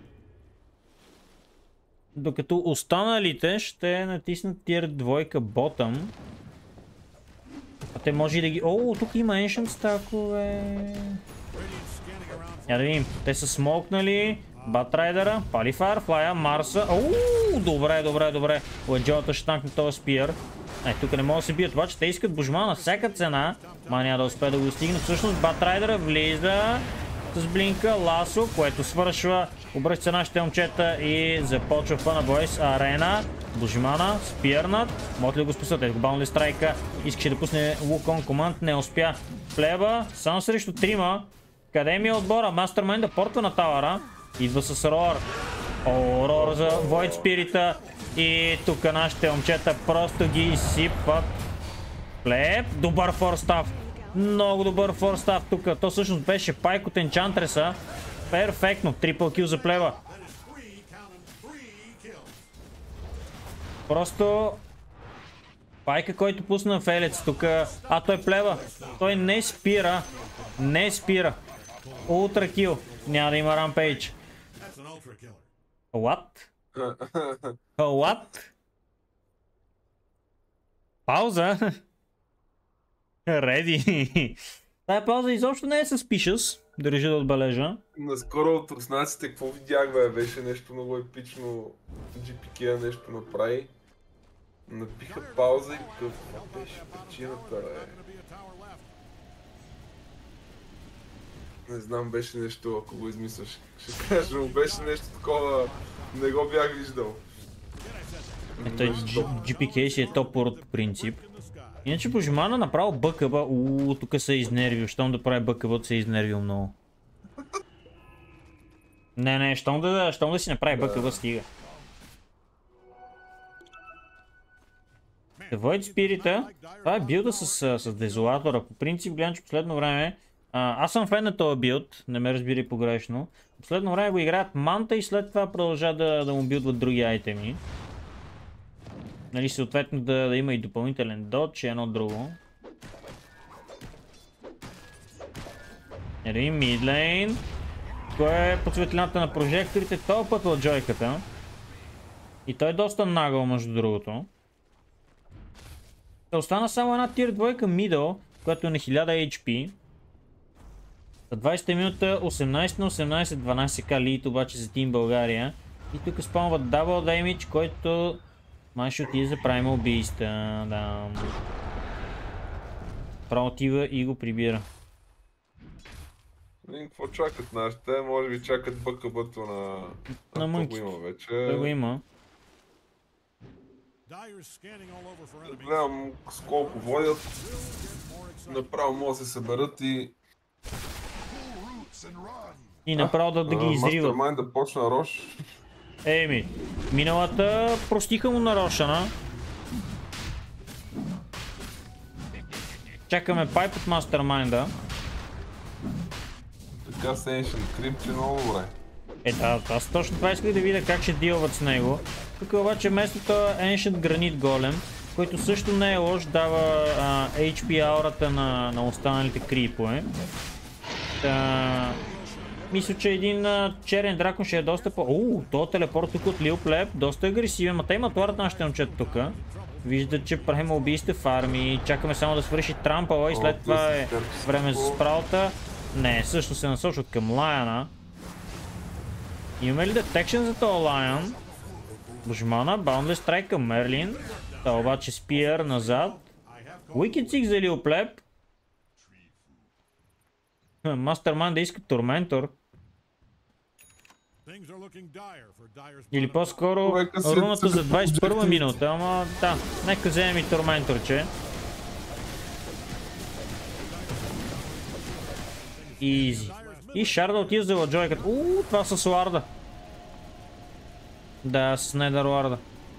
Докато останалите ще натиснат тир двойка ботъм. А те може и да ги... О, тук има Ancient стакове. Я да видим. Те са смолкнали. Батрайдъра, пали Firefly, Марса. Ооо, добре, добре, добре. Ладжоата ще танкне този спир. Е, тук не могат да се бият, обаче те искат Божмана на всяка цена. Ма няма да успее да го стигнат. Всъщност Батрайдъра влиза с блинка, ласо, което свършва. Обръща се нашите момчета и започва Fun Boys арена. Божимана, спирнат. Могат ли да го спасат? Ето Boundless страйка. Искаше да пусне Wukong команд, не успя. Плеба, само срещу трима. Къде ми е отбора? Мастермайнд да портва на Тауъра. Идва с Рор. О, Рор за Void Spirit. И тук нашите момчета просто ги изсипват. Плеб, добър форстав. Много добър форстав тук. То всъщност беше пайк от Енчантреса. Перфектно. Трипл кил за Плеба. Просто пайка, който пусна Фелец тук. А той Плеба. Той не спира. Не спира. Ултра кил. Няма да има рампейдж. What? What? Пауза? Реди. Тая пауза изобщо не е suspicious. Държа да отбележа. Наскоро от руснаците какво видях, бе? Беше нещо много епично. джи пи кей нещо направи. Напиха пауза и какво беше причината, бе? Не знам, беше нещо, ако го измисляш. Ще кажа, но беше нещо такова, не го бях виждал. Ето джи пи кей си е топ пород по принцип. Иначе Божимана направо бъкъба. Ууу, тук се е изнервил. Щом да прави бъкъбът се е изнервил много. Не, не, щом да, щом да си направи бъкъбът стига. Void Spirit, това е билда с, с дезолатора. По принцип гледам, че последно време а, аз съм фен на този билд, не ме разбирай погрешно. Последно време го играят манта и след това продължават да, да му билдват други айтеми. Нали, съответно да, да има и допълнителен додж и едно друго. Един мидлейн. Кой е под светлината на прожекторите? Той пътва джойката. И той е доста нагъл между другото. Та остана само една тир двойка мидъл, която е на хиляда ейч пи. За двайсета минута осемнайсет на осемнайсет, дванайсет к лид обаче за Team България. И тук спамват Double Damage, който май ще отиде за Primal Beast. Да. Право отива и го прибира. Какво чакат нашите? Може би чакат бъкъбъто на... На Мънки. Го има вече. Той го има. Гледам с колко водят. Направо могат да се съберат и... И направо да, да ги изриват. Мастермайнд да почна Рош. Еми, миналата простиха му на Рошана. Чакаме пайп от Мастермайнда. Така се Ancient Crypt е много добре. Е, да, аз точно това исках да видя как ще дилват с него. Тук обаче вместо Ancient Granite Golem, който също не е лош, дава а, ейч пи аурата на, на останалите крипове. Та... Мисля, че един а, черен дракон ще е доста по... Уу, то телепорт тук от Лил Плеб, доста агресивен, ма те имат лард нашите момчета тук. Виждат, че правим убийства фарми, чакаме само да свърши трампала и след това е време за спралта. Не, също се насочват към Лайана. Имаме ли детекшн за този Лайан? Бужмана, Boundless Strike към Мерлин. Та обаче Спиер назад. Wicked Six за Лил Плеб. Мастермайн да иска Торментор. Или по-скоро руната за двадесет и първа минута, ама да, нека вземем и Торменторче. Изи. И Шарда отива за ладжойката. Ууу, това с ларда. Да, с Недър ларда.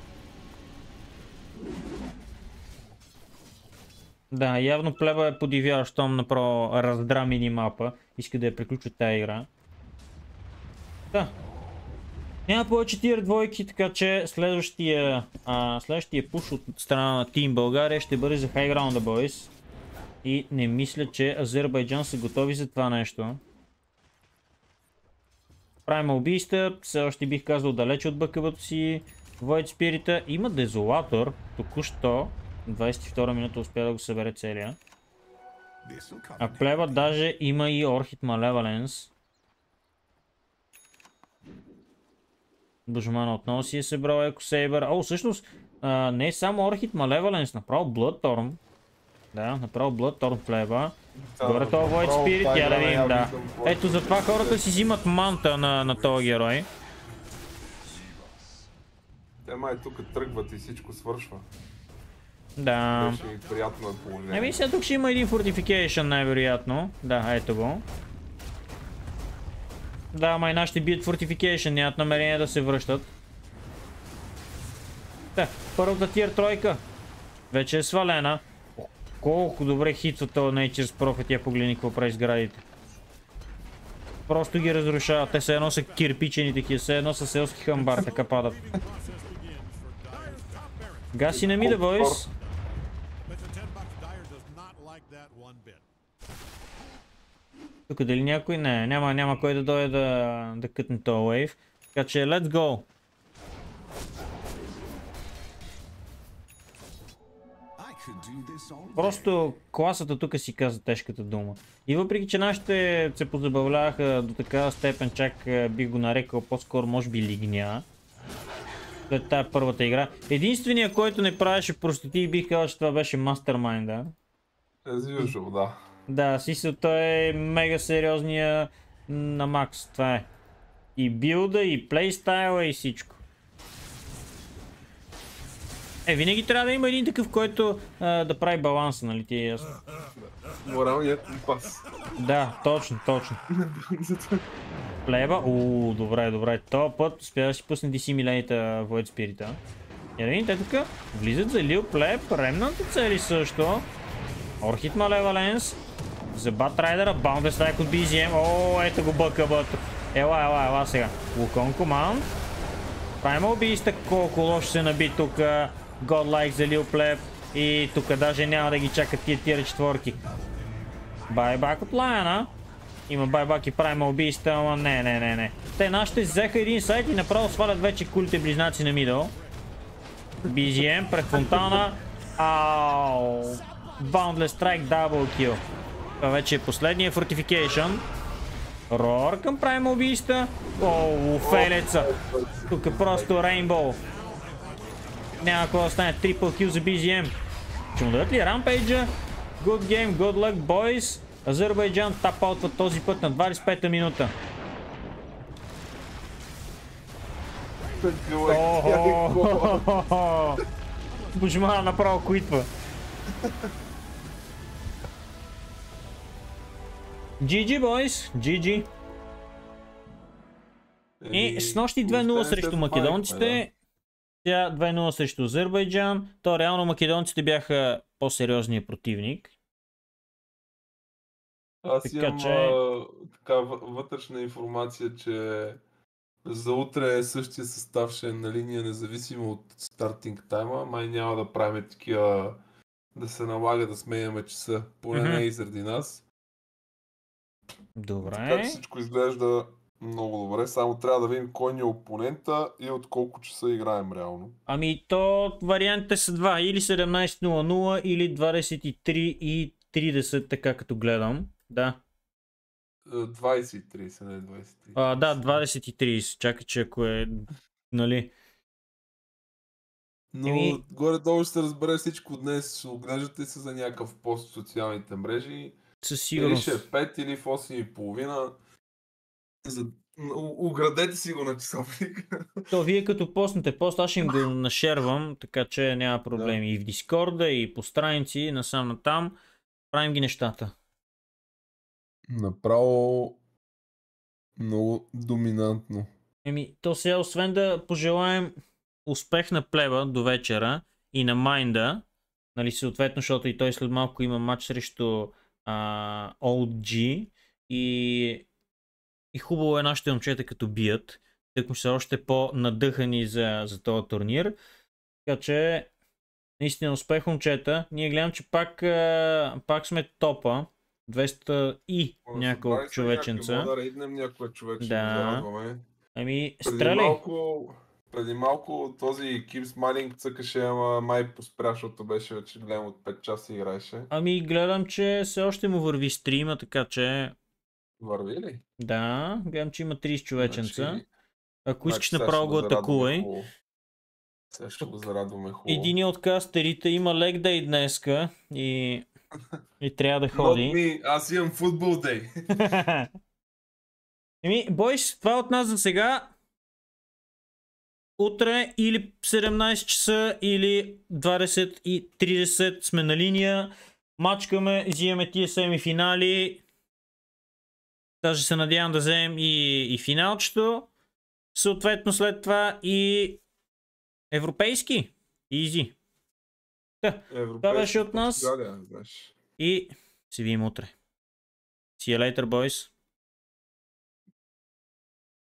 Да, явно плеба е подивял, щом направо раздра минимапа. Иска да я приключва тази игра. Да. Няма повече тир двойки, така че следващия, а, следващия пуш от страна на Team България ще бъде за High Ground Boys. И не мисля, че Азербайджан са готови за това нещо. Правим убийства, все още бих казал далече от бъкъвато си. Void Spirit има Дезолатор, току-що. двадесет и втора минута успя да го събере целия. А плева даже има и Orchid Malevolence. Божмана отново си е събрал Echo Saber. О, всъщност а, не е само Orchid Malevolence, направо Bloodthorn. Да, направо Bloodthorn плева. Горе това Void Spirit, я да видим, да. Ето затова хората си взимат манта на, на този герой. Те май тук тръгват и всичко свършва. Да. Беше приятно е положение. Еми сега тук ще има един Fortification най-вероятно. Да, ето го. Да, май нашите бият Fortification, нямат намерение да се връщат. Да, първата тир тройка вече е свалена. О, колко добре хитва този Nature's Prophet, я погледни какво прави сградите. Просто ги разрушава, те са едно са кирпичени такива, са едно са селски хамбар, така падат. Гаси на мида, бойс. Тук дали някой? Не, няма, няма кой да дойде да, да кътне този wave. Така че, let's go! Просто класата тук си каза тежката дума. И въпреки, че нашите се позабавляваха до такава степен, чак бих го нарекал по-скоро може би лигня. След тая първата игра. Единственият, който не правеше простоти, бих казал, че това беше Mastermind, да? As usual, да. Да, смисъл, той е мега сериозния на макс, това е. И билда, и плейстайла, и всичко. Е, винаги трябва да има един такъв, който а, да прави баланса, нали ти е ясно? Моралният компас. Да, точно, точно. Плеба, ууу, добре, добре. Този път успя да си пусне ди си милените Void Spirit-а. И да видим, те тук влизат за Лил Плеб, ремната цели също. Orchid Malevolence. За Bat Rider, Boundless Strike от би джи ем. О, ето го бъка бътър. Ела, ела, ела сега. Wukong Command. Правим убийства, колко лошо се наби тук. Godlike за Lil Pleb. И тук даже няма да ги чакат тия тира четворки. Байбак от Лайана. Има байбак и правим убийства, ама не, не, не, не. Те нашите взеха един сайт и направо свалят вече кулите близнаци на мидъл. би джи ем пред фонтана. Ау. Boundless Strike, double kill. Това вече е последния Fortification. Рор към правим убийства. Оу, фелеца. Тук е просто Rainbow. Няма какво да стане. Triple kill за би джи ем. Ще му дадат ли рампейджа? Good game, good luck, boys. Азербайджан тапаутва този път на двадесет и пета минута. Божмана направо куитва. джи джи, бойс, джи джи. И с нощи две нула срещу македонците. Тя две нула срещу Азербайджан. То реално македонците бяха по-сериозният противник. Аз така, имам че... а, така вътрешна информация, че за утре е същия състав ще е на линия, независимо от стартинг тайма. Май няма да правим такива, да се налага да сменяме часа, поне mm-hmm. не и заради нас. Добре. Така че всичко изглежда много добре, само трябва да видим кой ни е опонента и от колко часа играем реално. Ами то вариантите са два, или седемнайсет нула нула, или двайсет и три и трийсет, така като гледам. Да. двайсет и трийсет, не двайсет и три. А, да, двайсет и трийсет. Чакай, че ако е, нали... Но Еми... горе-долу ще се разбере всичко днес. Ще оглеждате се за някакъв пост в социалните мрежи. Със Или сигурност. ще е в пет, или в осем и половина. За... У- Оградете си го на часовник. То вие като постнете пост, аз ще им го нашервам, така че няма проблеми. Да. И в Дискорда, и по страници, насам натам. Правим ги нещата. Направо много доминантно. Еми, то сега, освен да пожелаем успех на плеба до вечера и на майнда, нали, съответно, защото и той след малко има матч срещу а, О Джи и, и хубаво е нашите момчета като бият, тъкмо са още по-надъхани за, за този турнир. Така че, наистина успех, момчета. Ние гледам, че пак, а, пак сме топа. двеста и няколко човеченца. Може да рейднем някоя човече, Да. да зарадваме. Ами, Преди стреляй! малко, преди малко този Keep Smiling цъкаше, ама май поспря, защото беше вече гледам от пет часа играеше. Ами, гледам, че все още му върви стрима, така че... Върви ли? Да, гледам, че има трийсет човеченца. Значи, Ако искаш значи направо го атакувай. Сега ще го зарадваме хубаво. Един от кастерите има лег дей днеска и... и трябва да ходи. Not me, аз имам футбол дей. Еми, бойс, това от нас за сега. Утре или седемнайсет часа, или двайсет и трийсет сме на линия. Мачкаме, взимаме тия семифинали. Даже се надявам да вземем и, и финалчето. Съответно след това и европейски. Изи. Да, това беше от нас. Португалия, знаеш. И се видим утре. See you later, boys.